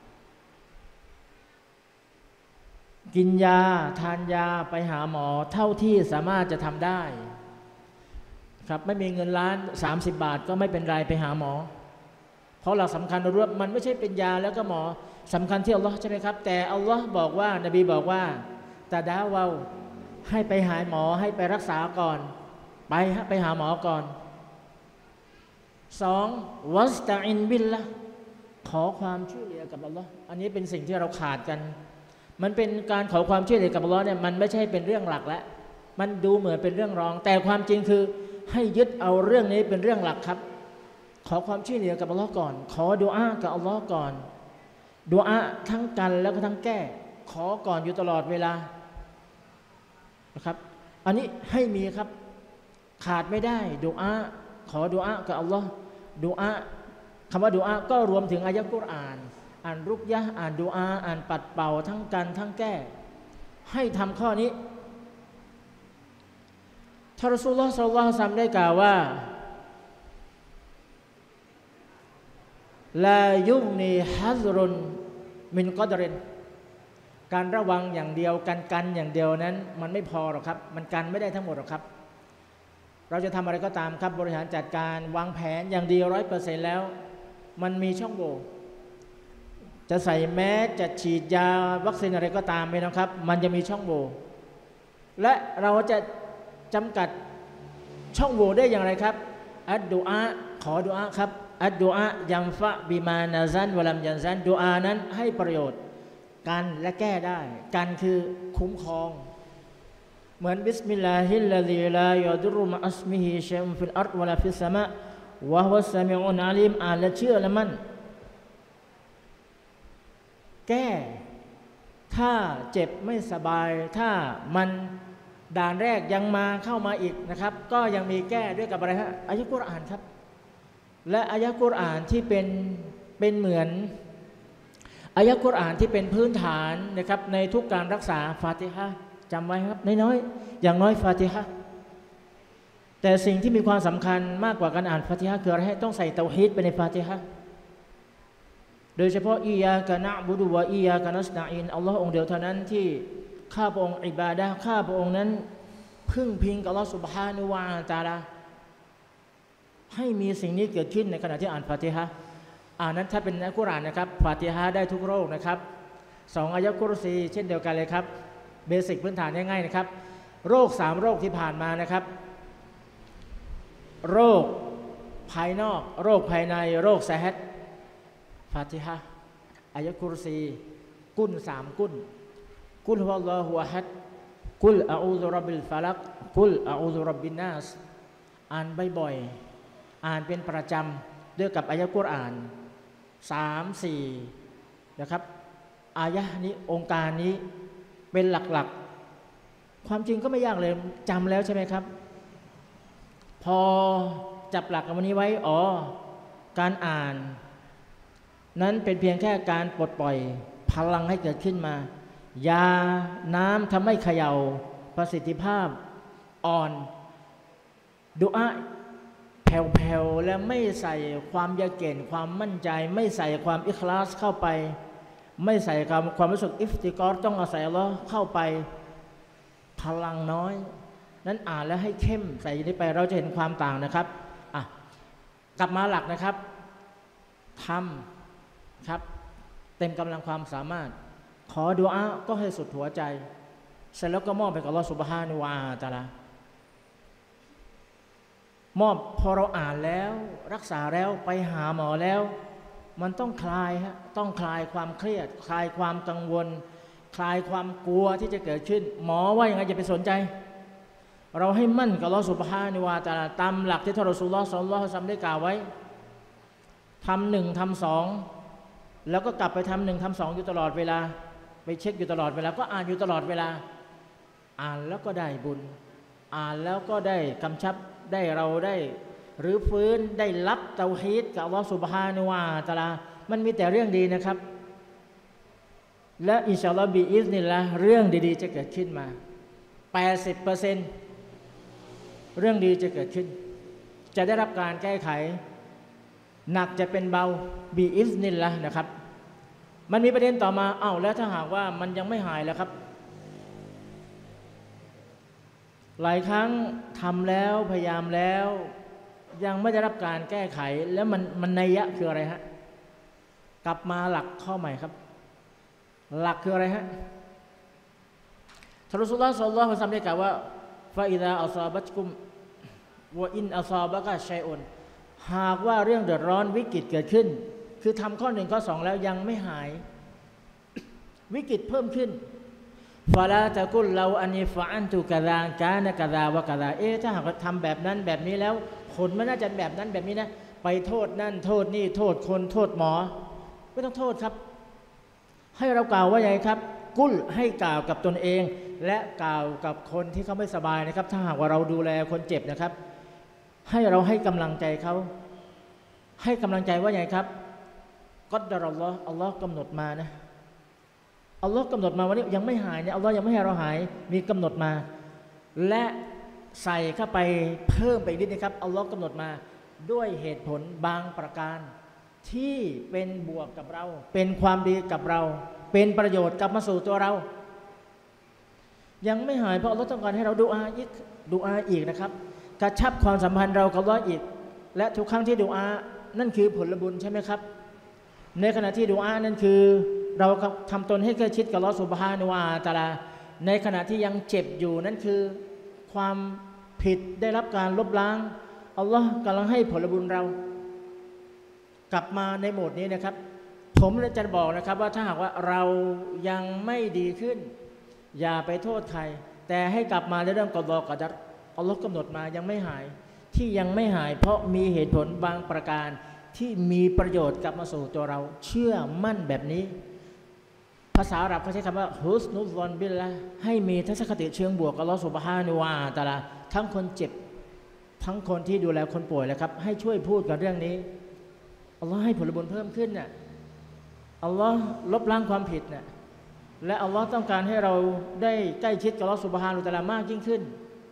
กินยาทานยาไปหาหมอเท่าที่สามารถจะทำได้ครับไม่มีเงินล้านสามสิบบาทก็ไม่เป็นไรไปหาหมอเพราะหลักสำคัญรู้ว่ามันไม่ใช่เป็นยาแล้วก็หมอสำคัญที่อัลลอฮ์ใช่ไหมครับแต่อัลลอฮ์บอกว่านบีบอกว่าตาดาวาให้ไปหาหมอให้ไปรักษาก่อนไปฮะไปหาหมอก่อนสองวัสตะอินบิลละขอความช่วยเหลือกับอัลลอฮ์อันนี้เป็นสิ่งที่เราขาดกันมันเป็นการขอความช่วยเหลือกับอัลลอฮ์เนี่ยมันไม่ใช่เป็นเรื่องหลักแล้วมันดูเหมือนเป็นเรื่องรองแต่ความจริงคือให้ยึดเอาเรื่องนี้เป็นเรื่องหลักครับขอความช่วยเหลือกับอัลลอฮ์ก่อนขอดุอากับอัลลอฮ์ก่อนดุอาทั้งกันแล้วก็ทั้งแก้ขอก่อนอยู่ตลอดเวลานะครับอันนี้ให้มีครับขาดไม่ได้ดุอาขอดุอากับอัลลอฮ์ดุอาคำว่าดุอาก็รวมถึงอายะกุรอานอ่านรุกยะอ่านดุอาอ่านปัดเป่าทั้งกันทั้งแก้ให้ทำข้อนี้ท่านรอซูลุลลอฮ์ ศ็อลลัลลอฮุอะลัยฮิวะซัลลัมได้กล่าวว่าลายุกนีฮัซรุนมินกอดรินการระวังอย่างเดียวกันกันอย่างเดียวนั้นมันไม่พอหรอกครับมันกันไม่ได้ทั้งหมดหรอกครับเราจะทำอะไรก็ตามครับบริหารจัดการวางแผนอย่างเดียวร้อยเปอร์เซ็นต์แล้วมันมีช่องโหว่จะใส่แมสจะฉีดยาวัคซีนอะไรก็ตามไปนะครับมันจะมีช่องโหว่และเราจะจำกัดช่องโหว่ได้อย่างไรครับอัดดุอาขอดุอาครับอัดดุอายัมฟะบิมานาซันวะลัมยันซันดุอานั้นให้ประโยชน์กันและแก้ได้กันคือคุ้มครองเหมือนบิสมิลลาฮิลลาฮิลายอดุรุมะอัสมิฮิชัยอุนฟิลอัรฎวะลาฟิสสมาวะฮุวัสสมีอุนอาลีมอ่านและเชื่อและมั่นแก้ถ้าเจ็บไม่สบายถ้ามันด่านแรกยังมาเข้ามาอีกนะครับก็ยังมีแก้ด้วยกับอะไรฮะอายะกุรอานครับและอายะกุรอานที่เป็นเป็นเหมือนอายะกุรอานที่เป็นพื้นฐานนะครับในทุกการรักษาฟาติฮะห์จำไว้ครับน้อยๆอย่างน้อยฟาติฮะห์แต่สิ่งที่มีความสำคัญมากกว่าการอ่านฟาติฮะห์คืออะไรให้ต้องใส่เตาฮีดไปในฟาติฮะห์โดยเฉพาะอียากะนะบุดุวะอียากะนัสตะอีนอัลลอฮ์องเดียวเท่านั้นที่ข้าพระองค์อิบาดะห์ข้าพระองค์นั้นพึ่งพิงกับอัลลอฮ์ซุบฮานะฮูวะตะอาลาให้มีสิ่งนี้เกิดขึ้นในขณะที่อ่านฟาติฮะห์อ่านนั้นถ้าเป็นอัลกุรอานนะครับฟาติฮะห์ได้ทุกโรคนะครับสองอายะกุรซีเช่นเดียวกันเลยครับเบสิกพื้นฐานง่ายๆนะครับโรคสามโรคที่ผ่านมานะครับโรคภายนอกโรคภายในโรคซะฮัดฟาติฮะห์อายะกุรซีกุลสามกุลกุลฮุวัลลอฮุอะฮัดกุลอะอูซุร็อบบิลฟะลักกุลอะอูซุร็อบบินนัสอ่านบ่อยๆอ่านเป็นประจำด้วยกับอายะกุรอานสามสี่นะครับอายะนี้องค์การนี้เป็นหลักๆความจริงก็ไม่ยากเลยจำแล้วใช่ไหมครับพอจับหลักวันนี้ไว้อ๋อการอ่านนั้นเป็นเพียงแค่การปลดปล่อยพลังให้เกิดขึ้นมายาน้ำทำให้เขย่าประสิทธิภาพอ่อนดุอาแผ่วๆและไม่ใส่ความยาเก่นความมั่นใจไม่ใส่ความอิคลาสเข้าไปไม่ใส่ความความรู้สึกอิฟติกอรต้องอาศัยอัลลอฮ์เข้าไปพลังน้อยนั้นอ่านแล้วให้เข้มใส่นี้ไปเราจะเห็นความต่างนะครับอ่ะกลับมาหลักนะครับทำครับเต็มกำลังความสามารถขอดุอาก็ให้สุดหัวใจเสร็จแล้วก็มอบไปกับอัลลอฮ์ซุบฮานะฮูวะตะอาลามอบพอเราอ่านแล้วรักษาแล้วไปหาหมอแล้วมันต้องคลายฮะต้องคลายความเครียดคลายความกังวลคลายความกลัวที่จะเกิดขึ้นหมอว่ายังไงจะไปสนใจเราให้มั่นกับอัลลอฮ์ซุบฮานะฮูวะตะอาลาตามหลักที่ท่านรอซูลุลลอฮ์ ศ็อลลัลลอฮุอะลัยฮิวะซัลลัมได้กล่าวไว้ทำหนึ่งทำสองแล้วก็กลับไปทำหนึ่งทำสองอยู่ตลอดเวลาไปเช็คอยู่ตลอดเวลาก็อ่านอยู่ตลอดเวลาอ่านแล้วก็ได้บุญอ่านแล้วก็ได้กำชับได้เราได้หรือฟื้นได้รับเตาฮีดกับอัลลอฮฺซุบฮานะฮูวะตะอาลามันมีแต่เรื่องดีนะครับและอินชาอัลลอฮฺบิอิซนิลลาห์เรื่องดีๆจะเกิดขึ้นมา แปดสิบเปอร์เซ็นต์ เรื่องดีจะเกิดขึ้นจะได้รับการแก้ไขหนักจะเป็นเบาบิอิซนิลลาห์นะครับมันมีประเด็นต่อมาอ้าวแล้วถ้าหากว่ามันยังไม่หายแล้วครับหลายครั้งทำแล้วพยายามแล้วยังไม่ได้รับการแก้ไขแล้วมันมันนัยยะคืออะไรฮะกลับมาหลักข้อใหม่ครับหลักคืออะไรฮะท่านรอซูลุลลอฮ์ ศ็อลลัลลอฮุอะลัยฮิวะซัลลัมได้กล่าวว่าฟาอิซาอัศอบัตกุมวะอินอัศอบะกะชัยอุนหากว่าเรื่องเดือดร้อนวิกฤตเกิดขึ้นคือทำข้อหนึ่งข้อสองแล้วยังไม่หายวิกฤตเพิ่มขึ้นฟาลาตะกุลเราอันนี้ฟะอันตุกะซากานะกะซาวะกะซาเอ๊ะถ้าหากทำแบบนั้นแบบนี้แล้วผลมันน่าจะแบบนั้นแบบนี้นะไปโทษนั่นโทษนี่โทษคนโทษหมอไม่ต้องโทษครับให้เรากล่าวว่าอย่างไรครับกุลให้กล่าวกับตนเองและกล่าวกับคนที่เขาไม่สบายนะครับถ้าหากว่าเราดูแลคนเจ็บนะครับให้เราให้กำลังใจเขาให้กำลังใจว่าอย่างไรครับกัดดะรัลลอฮ์อัลลอฮ์กำหนดมานะอัลลอฮ์กำหนดมาวันนี้ยังไม่หายเนี่ยอัลลอฮ์ยังไม่ให้เราหายมีกำหนดมาและใส่เข้าไปเพิ่มไปนิดนะครับอัลลอฮ์กำหนดมาด้วยเหตุผลบางประการที่เป็นบวกกับเราเป็นความดีกับเราเป็นประโยชน์กลับมาสู่ตัวเรายังไม่หายเพราะอัลลอฮ์ต้องการให้เราดูอาอีกดูอาอีกนะครับกระชับความสัมพันธ์เรากับอัลลอฮ์อีกและทุกครั้งที่ดูอานั่นคือผลบุญใช่ไหมครับในขณะที่ดูอานั่นคือเราทำตนให้ใกล้ชิดกับอัลลอฮ์ซุบฮานะฮูวะตะอาลาในขณะที่ยังเจ็บอยู่นั่นคือความผิดได้รับการลบล้างอัลลอฮ์กำลังให้ผลบุญเรากลับมาในโหมดนี้นะครับผมจะบอกนะครับว่าถ้าหากว่าเรายังไม่ดีขึ้นอย่าไปโทษใครแต่ให้กลับมาในเรื่องกอฎอกับกัดรอัลลอฮ์กำหนดมายังไม่หายที่ยังไม่หายเพราะมีเหตุผลบางประการที่มีประโยชน์กลับมาสู่ตัวเราเชื่อมั่นแบบนี้ภาษาอาหรับเขาใช้คำว่าฮุสนุซซอนบิลละให้มีทัศนคติเชิงบวกกับอัลลอฮ์ซุบฮานะฮูวะตะอาลาทั้งคนเจ็บทั้งคนที่ดูแลคนป่วยเลยครับให้ช่วยพูดกับเรื่องนี้อัลลอฮ์ให้ผลบุญเพิ่มขึ้นน่ะอัลลอฮ์ลบล้างความผิดน่ะและอัลลอฮ์ต้องการให้เราได้ใกล้ชิดกับอัลลอฮ์ซุบฮานะฮูวะตะอาลามากยิ่งขึ้น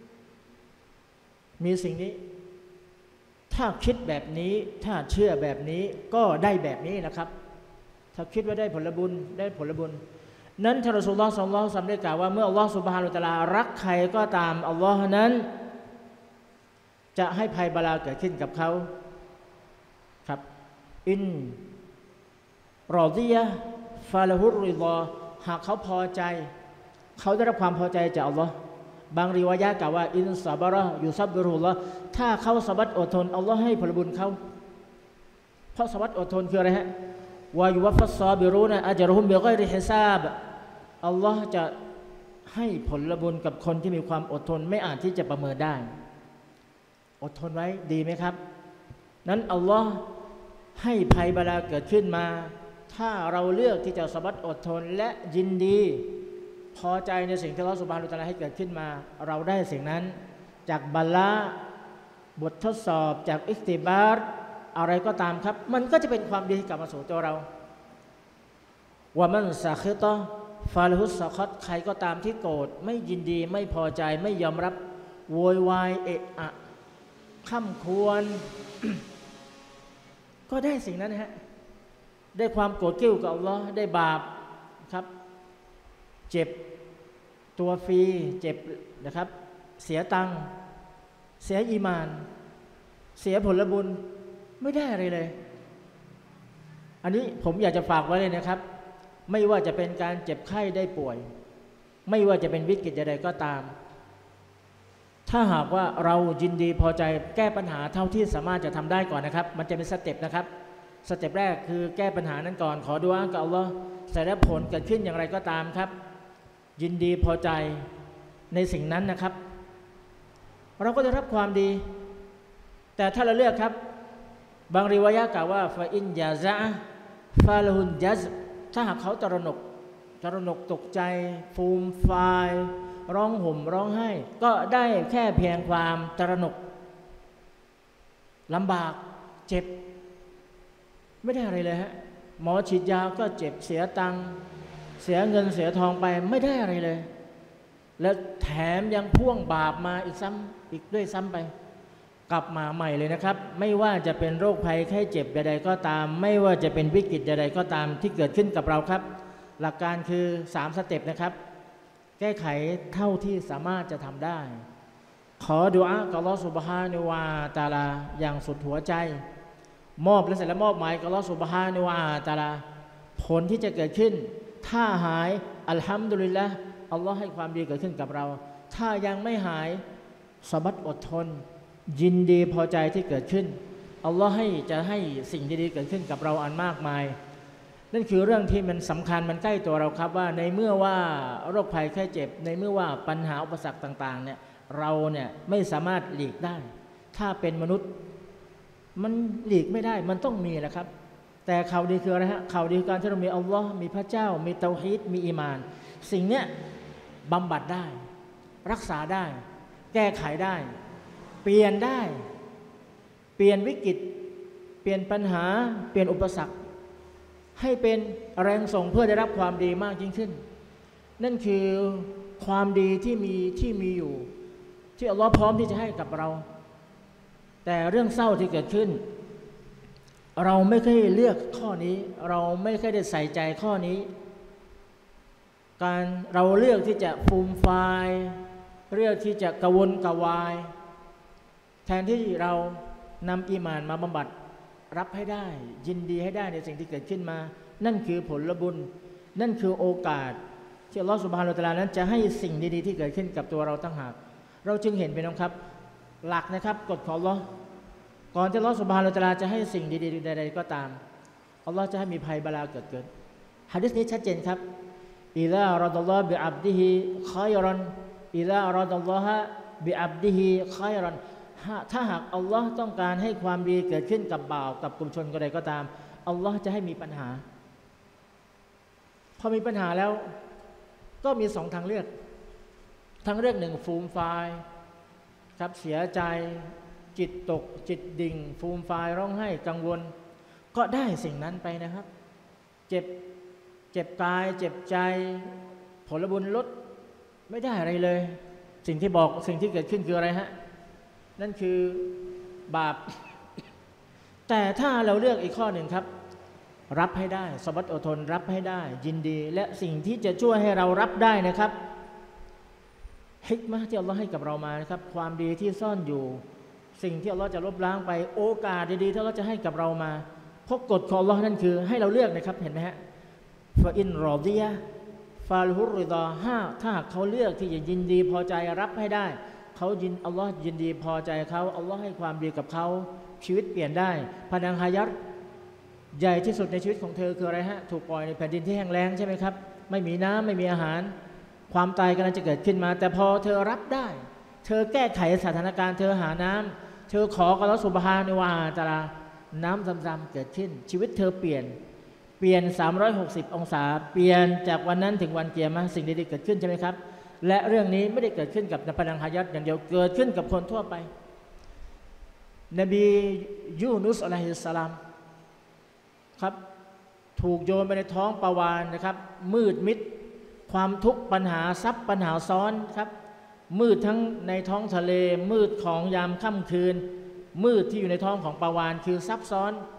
มีสิ่งนี้ถ้าคิดแบบนี้ถ้าเชื่อแบบนี้ก็ได้แบบนี้นะครับถ้าคิดว่าได้ผลบุญได้ผลบุญนั้นท่านรอซูลุลลอฮ์ ศ็อลลัลลอฮุอะลัยฮิวะซัลลัมได้กล่าวว่าเมื่ออัลลอฮ์ซุบฮานะฮูวะตะอาลารักใครก็ตามอัลลอฮ์นั้นจะให้ภัยบาลาเกิดขึ้นกับเขาครับอินรอฎิยะห์ฟาละฮุรริฎอหากเขาพอใจเขาได้รับความพอใจจากอัลลอฮ์บางริวายะห์กล่าวว่าอินซะบะเราะห์ยุซับบิรุลลอฮ์ถ้าเขาสะบัดอดทนอัลลอฮ์ให้ผลบุญเขาเพราะสะบัดอดทนคืออะไรฮะวายุวัฟฟัสซอบิรูนะอัจรุฮุมบิฆอยริฮิซาบอัลลอฮ์จะให้ผลบุญกับคนที่มีความอดทนไม่อาจที่จะประเมินได้อดทนไว้ดีไหมครับนั้นอัลลอฮ์ให้ภัยบาลาเกิดขึ้นมาถ้าเราเลือกที่จะสะบัดอดทนและยินดีพอใจในสิ่งที่อัลเลาะห์ซุบฮานะฮูวะตะอาลาให้เกิดขึ้นมาเราได้สิ่งนั้นจากบาลาบททดสอบจากอิคติบาร์อะไรก็ตามครับมันก็จะเป็นความดีกลับมาสู่ตัวเราว่ามันซาคิตะฟาลฮุสซะคัตใครก็ตามที่โกรธไม่ยินดีไม่พอใจไม่ยอมรับโวยวายเอะอะค่ำควร ก็ได้สิ่งนั้นนะฮะได้ความโกรธเกรี้ยวกับอัลลอฮ์ได้บาปครับเจ็บตัวฟรีเจ็บนะครับเสียตังค์เสียอีมานเสียผลบุญไม่ได้อะไรเลยอันนี้ผมอยากจะฝากไว้เลยนะครับไม่ว่าจะเป็นการเจ็บไข้ได้ป่วยไม่ว่าจะเป็นวิกฤตใดๆก็ตามถ้าหากว่าเรายินดีพอใจแก้ปัญหาเท่าที่สามารถจะทำได้ก่อนนะครับมันจะเป็นสเต็ปนะครับสเต็ปแรกคือแก้ปัญหานั้นก่อนขอดุอากับอัลลอฮ์แต่แล้วผลเกิดขึ้นอย่างไรก็ตามครับยินดีพอใจในสิ่งนั้นนะครับเราก็จะรับความดีแต่ถ้าเราเลือกครับบางริวายะห์กล่าวว่าฟาอินยาซะฟาลหุนยัซถ้าหากเขาตระหนกตระหนกตกใจฟูมฟายร้องห่มร้องไห้ก็ได้แค่เพียงความตระหนกลำบากเจ็บไม่ได้อะไรเลยฮะหมอฉีดยาก็เจ็บเสียตังค์เสียเงินเสียทองไปไม่ได้อะไรเลยแล้วแถมยังพ่วงบาปมาอีกซ้ำอีกด้วยซ้ำไปกลับมาใหม่เลยนะครับไม่ว่าจะเป็นโรคภัยไข้เจ็บใดๆก็ตามไม่ว่าจะเป็นวิกฤตใดๆก็ตามที่เกิดขึ้นกับเราครับหลักการคือสามสเต็ปนะครับแก้ไขเท่าที่สามารถจะทำได้ขอดุอากับอัลเลาะห์ซุบฮานะฮูวะตะอาลาอย่างสุดหัวใจมอบและเสร็จแล้วมอบหมายกับอัลเลาะห์ซุบฮานะฮูวะตะอาลาผลที่จะเกิดขึ้นถ้าหายอัลฮัมดุลิลละห์อัลลอฮ์ให้ความดีเกิดขึ้นกับเราถ้ายังไม่หายสบัดอดทนยินดีพอใจที่เกิดขึ้นอัลลอฮ์ให้จะให้สิ่งดีๆเกิดขึ้นกับเราอันมากมายนั่นคือเรื่องที่มันสำคัญมันใกล้ตัวเราครับว่าในเมื่อว่าโรคภัยไข้เจ็บในเมื่อว่าปัญหาอุปสรรคต่างๆเนี่ยเราเนี่ยไม่สามารถหลีกได้ถ้าเป็นมนุษย์มันหลีกไม่ได้มันต้องมีแหละครับแต่ข่าวดีคืออะไรฮะข่าวดีคือการที่เรามีอัลลอฮ์มีพระเจ้ามีเตาฮีดมีอีมานสิ่งเนี้ยบำบัดได้รักษาได้แก้ไขได้เปลี่ยนได้เปลี่ยนวิกฤตเปลี่ยนปัญหาเปลี่ยนอุปสรรคให้เป็นแรงส่งเพื่อได้รับความดีมากยิ่งขึ้นนั่นคือความดีที่มีที่มีอยู่ที่อัลลอฮ์พร้อมที่จะให้กับเราแต่เรื่องเศร้าที่เกิดขึ้นเราไม่เคยเลือกข้อนี้เราไม่เคยได้ใส่ใจข้อนี้การเราเลือกที่จะฟูมฟายเลือกที่จะกระวนกระวายแทนที่เรานำอีหม่านมาบำบัดรับให้ได้ยินดีให้ได้ในสิ่งที่เกิดขึ้นมานั่นคือผลบุญนั่นคือโอกาสที่อัลลอฮฺซุบฮานะฮูวะตะอาลานั้นจะให้สิ่งดีๆที่เกิดขึ้นกับตัวเราตั้งหากเราจึงเห็นเป็นนะครับหลักนะครับกฎของอัลลอฮ์ก่อนที่อัลลอฮฺซุบฮานะฮูวะตะอาลาจะให้สิ่งดีๆใดๆก็ตามอัลลอฮ์จะให้มีภัยบาลาเกิดขึ้นหะดีษนี้ชัดเจนครับอิซาอัรดัลลอฮฺบิอับดิฮิค็อยรันอิซาอัรดัลลอฮฺบิอับดิฮิค็อยรันถ้าหากอัลลอฮ์ต้องการให้ความดีเกิดขึ้นกับบ่าวกับกลุ่มชนก็ใดก็ตามอัลลอฮ์จะให้มีปัญหาพอมีปัญหาแล้วก็มีสองทางเลือกทางเลือกหนึ่งฟูมฟายครับเสียใจจิตตกจิตดิ่งฟูมฟายร้องไห้กังวลก็ได้สิ่งนั้นไปนะครับเจ็บเจ็บกายเจ็บใจผลบุญลดไม่ได้อะไรเลยสิ่งที่บอกสิ่งที่เกิดขึ้นคืออะไรฮะนั่นคือบาปแต่ถ้าเราเลือกอีกข้อหนึ่งครับรับให้ได้สบัดอดทนรับให้ได้ยินดีและสิ่งที่จะช่วยให้เรารับได้นะครับฮิกมะห์ที่อัลลอฮ์ให้กับเรามานะครับความดีที่ซ่อนอยู่สิ่งที่อัลลอฮ์จะลบล้างไปโอกาสดีๆที่อัลลอฮ์จะให้กับเรามาเพราะกฎของอัลลอฮ์นั่นคือให้เราเลือกนะครับเห็นไหมฮะฟาอินรอฎิยะฟาลฮุริฎอห้าถ้าเขาเลือกที่จะยินดีพอใจรับให้ได้เขายินอัลลอฮ์ยินดีพอใจเขาอัลลอฮ์ให้ความดีกับเขาชีวิตเปลี่ยนได้พนังฮายัตใหญ่ที่สุดในชีวิตของเธอคืออะไรฮะถูกปล่อยในแผ่นดินที่แห้งแล้งใช่ไหมครับไม่มีน้ำไม่มีอาหารความตายกำลังจะเกิดขึ้นมาแต่พอเธอรับได้เธอแก้ไขสถานการณ์เธอหาน้ำเธอขอกับอัลเลาะห์ซุบฮานะฮูวะตะอาลาน้ำซำๆเกิดขึ้นชีวิตเธอเปลี่ยนเปลี่ยนสามร้อยหกสิบองศาเปลี่ยนจากวันนั้นถึงวันเกียรติสิ่งดีๆเกิดขึ้นใช่ไหมครับและเรื่องนี้ไม่ได้เกิดขึ้นกับนพนังฮายัตอย่างเดียวเกิดขึ้นกับคนทั่วไปนบียูนุสอะลัยฮิสสลามครับถูกโยนไปในท้องปลาวาฬนะครับมืดมิดความทุกข์ปัญหาซับปัญหาซ้อนครับมืดทั้งในท้องทะเลมืดของยามค่ำคืนมืดที่อยู่ในท้องของปลาวาฬคือซับซ้อน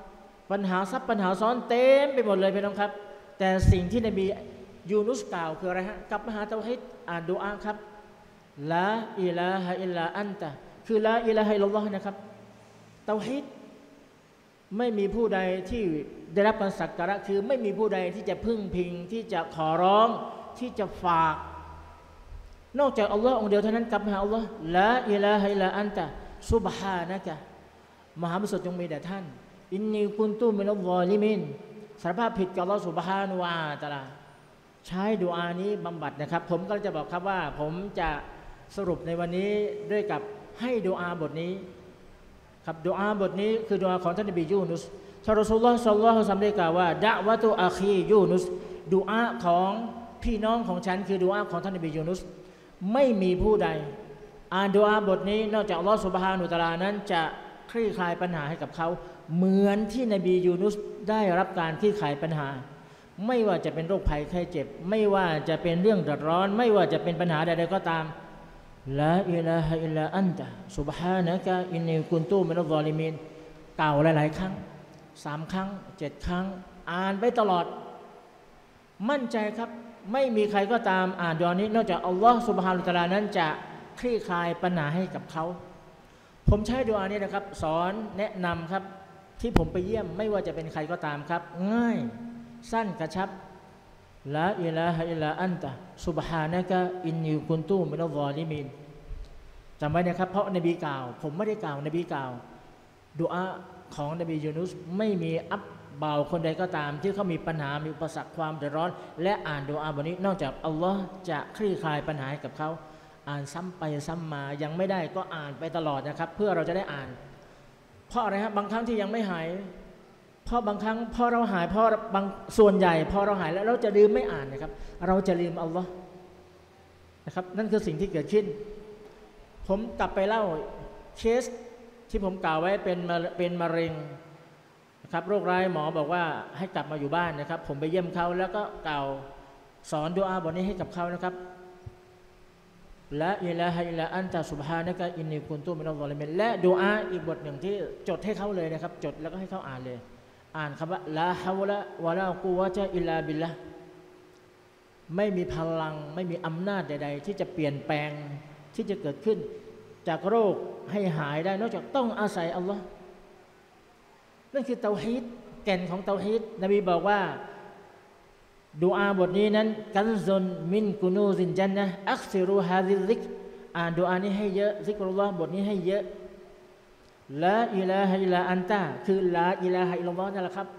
ปัญหาซับปัญหาซ้อนเต็มไปหมดเลยพี่น้องครับแต่สิ่งที่นบียูนุสกล่าวคืออะไรฮะกลับมาหาเตาฮีดอ่านดุอาครับลาอิลาฮะอิลลาอันตะคือลาอิลาฮะอิลลัลลอฮ์นะครับเตาฮีดไม่มีผู้ใดที่ได้รับการสักการะคือไม่มีผู้ใดที่จะพึ่งพิงที่จะขอร้องที่จะฝากนอกจากอัลลอฮ์องค์เดียวเท่านั้นกลับมาหาอัลลอฮ์ลาอิลาฮะอิลลาอันตะซุบฮานะกะมหาบริสุทธิ์จงมีแด่ท่านอินนีกุนตุมินัลซอลิมินสารภาพผิดกับอัลลอฮ์ซุบฮานะฮูวะตะอาลาใช้ดุอานี้บำบัดนะครับผมก็จะบอกครับว่าผมจะสรุปในวันนี้ด้วยกับให้ดุอาบทนี้ครับดุอาบทนี้คือดุอาของท่านนบียูนุสท่านรอซูลุลลอฮ์ ศ็อลลัลลอฮุอะลัยฮิวะซัลลัมได้กล่าวว่าดะวะตุอาคียูนุสดุอาของพี่น้องของฉันคือดุอาของท่านนบียูนุสไม่มีผู้ใดอ่านดุอาบทนี้นอกจากอัลลอฮ์ซุบฮานะฮูวะตะอาลานั้นจะคลี่คลายปัญหาให้กับเขาเหมือนที่นบียูนุสได้รับการคลี่คลายปัญหาไม่ว่าจะเป็นโรคภัยไข้เจ็บไม่ว่าจะเป็นเรื่องเดือดร้อนไม่ว่าจะเป็นปัญหาใดๆก็ตามลาอิลาฮะอิลลาอันตะซุบฮานะกะอินนีกุนตุมินัซซอลิมีนกล่าวหลายๆครั้งสามครั้งเจ็ดครั้งอ่านไปตลอดมั่นใจครับไม่มีใครก็ตามอ่านดุอานี้นอกจากอัลลอฮ์ซุบฮานะฮูวะตะอาลานั้นจะคลี่คลายปัญหาให้กับเขาผมใช้ดุอานี้นะครับสอนแนะนำครับที่ผมไปเยี่ยมไม่ว่าจะเป็นใครก็ตามครับง่ายสั้นกระชับลาอิลาฮะอิลลาอันตะซุบฮานะกะอินนีกุนตุมินัซซอลิมีนจำไว้นะครับเพราะนบีกล่าวผมไม่ได้กล่าวนบีกล่าวดุอาของนบียูนุสไม่มีอับเบาคนใดก็ตามที่เขามีปัญหามีอุปสรรคความเดือดร้อนและอ่านดุอาบทนี้นอกจากอัลลอฮ์จะคลี่คลายปัญหาให้กับเขาอ่านซ้ำไปซ้ำมายังไม่ได้ก็อ่านไปตลอดนะครับเพื่อเราจะได้อ่านเพราะอะไรครับบางครั้งที่ยังไม่หายเพราะบางครั้งพอเราหายเพราะบางส่วนใหญ่พอเราหายแล้วเราจะลืมไม่อ่านนะครับเราจะลืมอัลลอฮ์นะครับนั่นคือสิ่งที่เกิดขึ้นผมกลับไปเล่าเคสที่ผมกล่าวไว้เป็นเป็นมะเร็งนะครับโรคร้ายหมอบอกว่าให้กลับมาอยู่บ้านนะครับผมไปเยี่ยมเขาแล้วก็กล่าวสอนดุอาบทนี้ให้กับเขานะครับละอิลาฮะอิลลาอันตะซุบฮานะกะอินนีกุนตุมินัซซอลิมีนและดุอาอีกบทหนึ่งที่จดให้เขาเลยนะครับจดแล้วก็ให้เขาอ่านเลยอ่านคำว่าลาฮาวละวะลากุวะตะอิลลาบิลละไม่มีพลังไม่มีอำนาจใดๆที่จะเปลี่ยนแปลงที่จะเกิดขึ้นจากโรคให้หายได้นอกจากต้องอาศัยอัลลอฮ์นั่นคือเตาฮีดแก่นของเตาฮีดนบีบอกว่าดุอาบทนี้นั้นกันซุนมินกุนูซินจันนะอักซิรุฮาซิซิกอ่านดุอานี้ให้เยอะซิกรุลลอฮ์บทนี้ให้เยอะลาอิลาฮะอิลลาอันตะคือลาอิลาฮะอิลลัลลอฮ์นั่นแหละครับ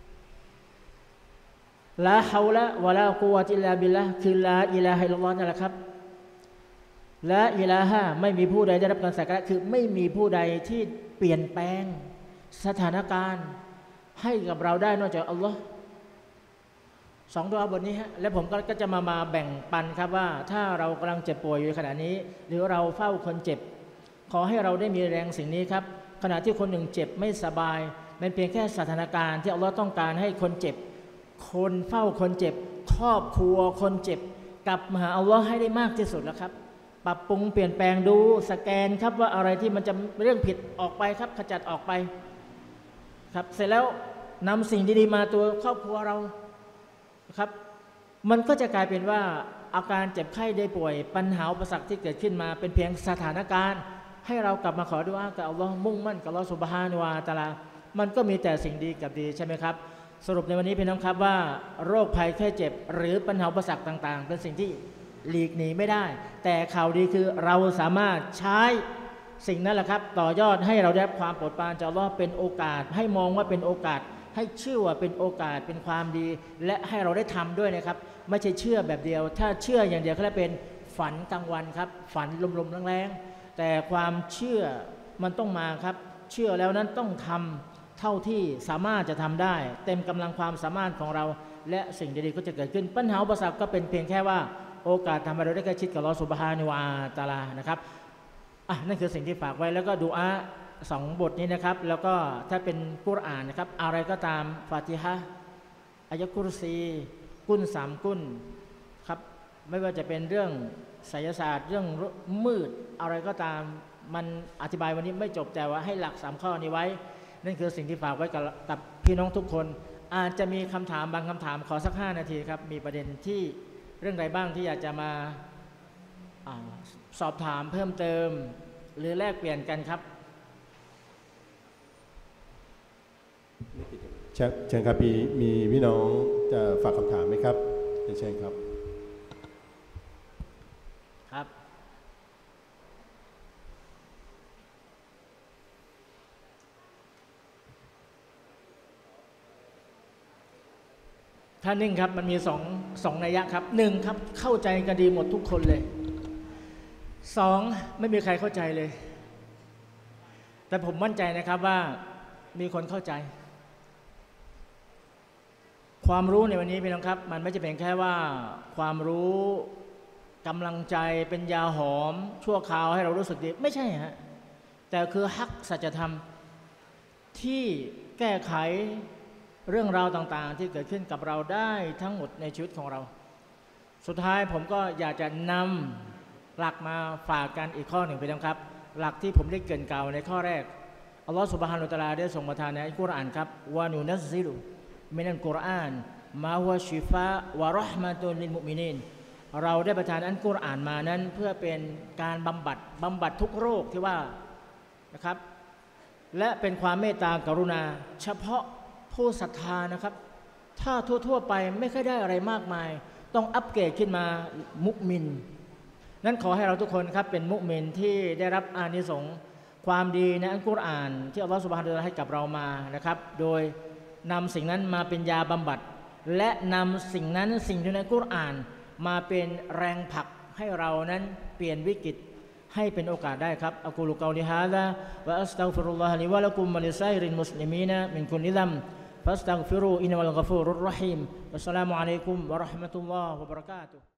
ลาฮาวละวะลากุวะติลลาบิลละคือลาอิลาฮะอิลลัลลอฮ์นั่นแหละครับลาอิลาฮะไม่มีผู้ใดได้รับการสักการะคือไม่มีผู้ใดที่เปลี่ยนแปลงสถานการณ์ให้กับเราได้นอกจากอัลลอฮ์สองดุอาบทนี้ฮะและผมก็จะมามาแบ่งปันครับว่าถ้าเรากำลังเจ็บป่วยอยู่ขณะนี้หรือเราเฝ้าคนเจ็บขอให้เราได้มีแรงสิ่งนี้ครับขณะที่คนหนึ่งเจ็บไม่สบายมันเพียงแค่สถานการณ์ที่อัลลอฮ์ต้องการให้คนเจ็บคนเฝ้าคนเจ็บครอบครัวคนเจ็บกลับมาหาอัลลอฮ์ให้ได้มากที่สุดแล้วครับปรับปรุงเปลี่ยนแปลงดูสแกนครับว่าอะไรที่มันจะเรื่องผิดออกไปครับขจัดออกไปครับเสร็จแล้วนำสิ่งดีๆมาตัวครอบครัวเราครับมันก็จะกลายเป็นว่าอาการเจ็บไข้ได้ป่วยปัญหาอุปสรรคที่เกิดขึ้นมาเป็นเพียงสถานการณ์ให้เรากลับมาขอดุอากับอัลลอฮ์มุ่งมั่นกับอัลลอฮ์ซุบฮานะฮูวะตะอาลามันก็มีแต่สิ่งดีกับดีใช่ไหมครับสรุปในวันนี้พี่น้องครับว่าโรคภัยแค่เจ็บหรือปัญหาอุปสรรคต่างๆเป็นสิ่งที่หลีกหนีไม่ได้แต่ข่าวดีคือเราสามารถใช้สิ่งนั้นแหละครับต่อยอดให้เราได้ความโปรดปรานจากอัลลอฮ์เป็นโอกาสให้มองว่าเป็นโอกาสให้เชื่อว่าเป็นโอกาสเป็นความดีและให้เราได้ทำด้วยนะครับไม่ใช่เชื่อแบบเดียวถ้าเชื่ออย่างเดียวก็จะเป็นฝันกลางวันครับฝันลมๆแรงๆแต่ความเชื่อมันต้องมาครับเชื่อแล้วนั้นต้องทำเท่าที่สามารถจะทำได้เต็มกำลังความสามารถของเราและสิ่งดีๆก็จะเกิดขึ้นปัญหาอุปสรรคก็เป็นเพียงแค่ว่าโอกาสทำให้เราได้ใกล้ชิดกับอัลเลาะห์ซุบฮานะฮูวะตะอาลานะครับอ่ะนั่นคือสิ่งที่ฝากไว้แล้วก็ดุอาสองบทนี้นะครับแล้วก็ถ้าเป็นกุรอานนะครับอะไรก็ตามฟาติฮะห์อายะกุรซีกุนสามกุนครับไม่ว่าจะเป็นเรื่องไสยศาสตร์เรื่องมืดอะไรก็ตามมันอธิบายวันนี้ไม่จบแต่ว่าให้หลักสามข้อนี้ไว้นั่นคือสิ่งที่ฝากไว้กับพี่น้องทุกคนอาจจะมีคำถามบางคำถามขอสักห้านาทีครับมีประเด็นที่เรื่องใดบ้างที่อยากจะมาอาสอบถามเพิ่มเติมหรือแลกเปลี่ยนกันครับเชิญครับมีมีพี่น้องจะฝากคำถามไหมครับเชิญครับครับท่านหนึ่งครับมันมีสองสองนัยยะครับหนึ่งครับเข้าใจกันดีหมดทุกคนเลยสองไม่มีใครเข้าใจเลยแต่ผมมั่นใจนะครับว่ามีคนเข้าใจความรู้ในวันนี้พี่น้องครับมันไม่จะเป็นแค่ว่าความรู้กำลังใจเป็นยาหอมชั่วคราวให้เรารู้สึกดีไม่ใช่ฮะแต่คือฮักสัจธรรมที่แก้ไขเรื่องราวต่างๆที่เกิดขึ้นกับเราได้ทั้งหมดในชีวิตของเราสุดท้ายผมก็อยากจะนำหลักมาฝากกันอีกข้อหนึ่งพี่น้องครับหลักที่ผมได้เกริ่นกล่าวในข้อแรกอัลลอฮฺซุบฮานะฮูวะตะอาลาได้ทรงประทานในอัลกุรอานครับวะนูนัซซิลุมินัลกุรอานมาฮุวะชิฟาวะเราะห์มะตุลลิลมุมินีนเราได้ประทานอัลกุรอานมานั้นเพื่อเป็นการบำบัดบำบัดทุกโรคที่ว่านะครับและเป็นความเมตตากรุณาเฉพาะผู้ศรัทธานะครับถ้าทั่วๆไปไม่ค่อยได้อะไรมากมายต้องอัปเกรดขึ้นมามุมินนั้นขอให้เราทุกคนครับเป็นมุมินที่ได้รับอานิสงส์ความดีในอัลกุรอานที่อัลลอฮฺซุบฮานะฮูวะตะอาลาให้กับเรามานะครับโดยนำสิ่งนั้นมาเป็นยาบำบัดและนำสิ่งนั้นสิ่งที่ในอัลกุรอานมาเป็นแรงผลักให้เรานั้นเปลี่ยนวิกฤตให้เป็นโอกาสได้ครับอักูลุกอลิฮาซาวะอัสตัฆฟิรุลลอฮะลิวะละกุมวะลิซัยริลมุสลิมีนมินกุลิซัมฟัสตัฆฟิรูอินนัลกอฟูรุรเราะฮีมวัสสลามุอะลัยกุมวะเราะห์มะตุลลอฮ์วะบะเราะกาตุฮ์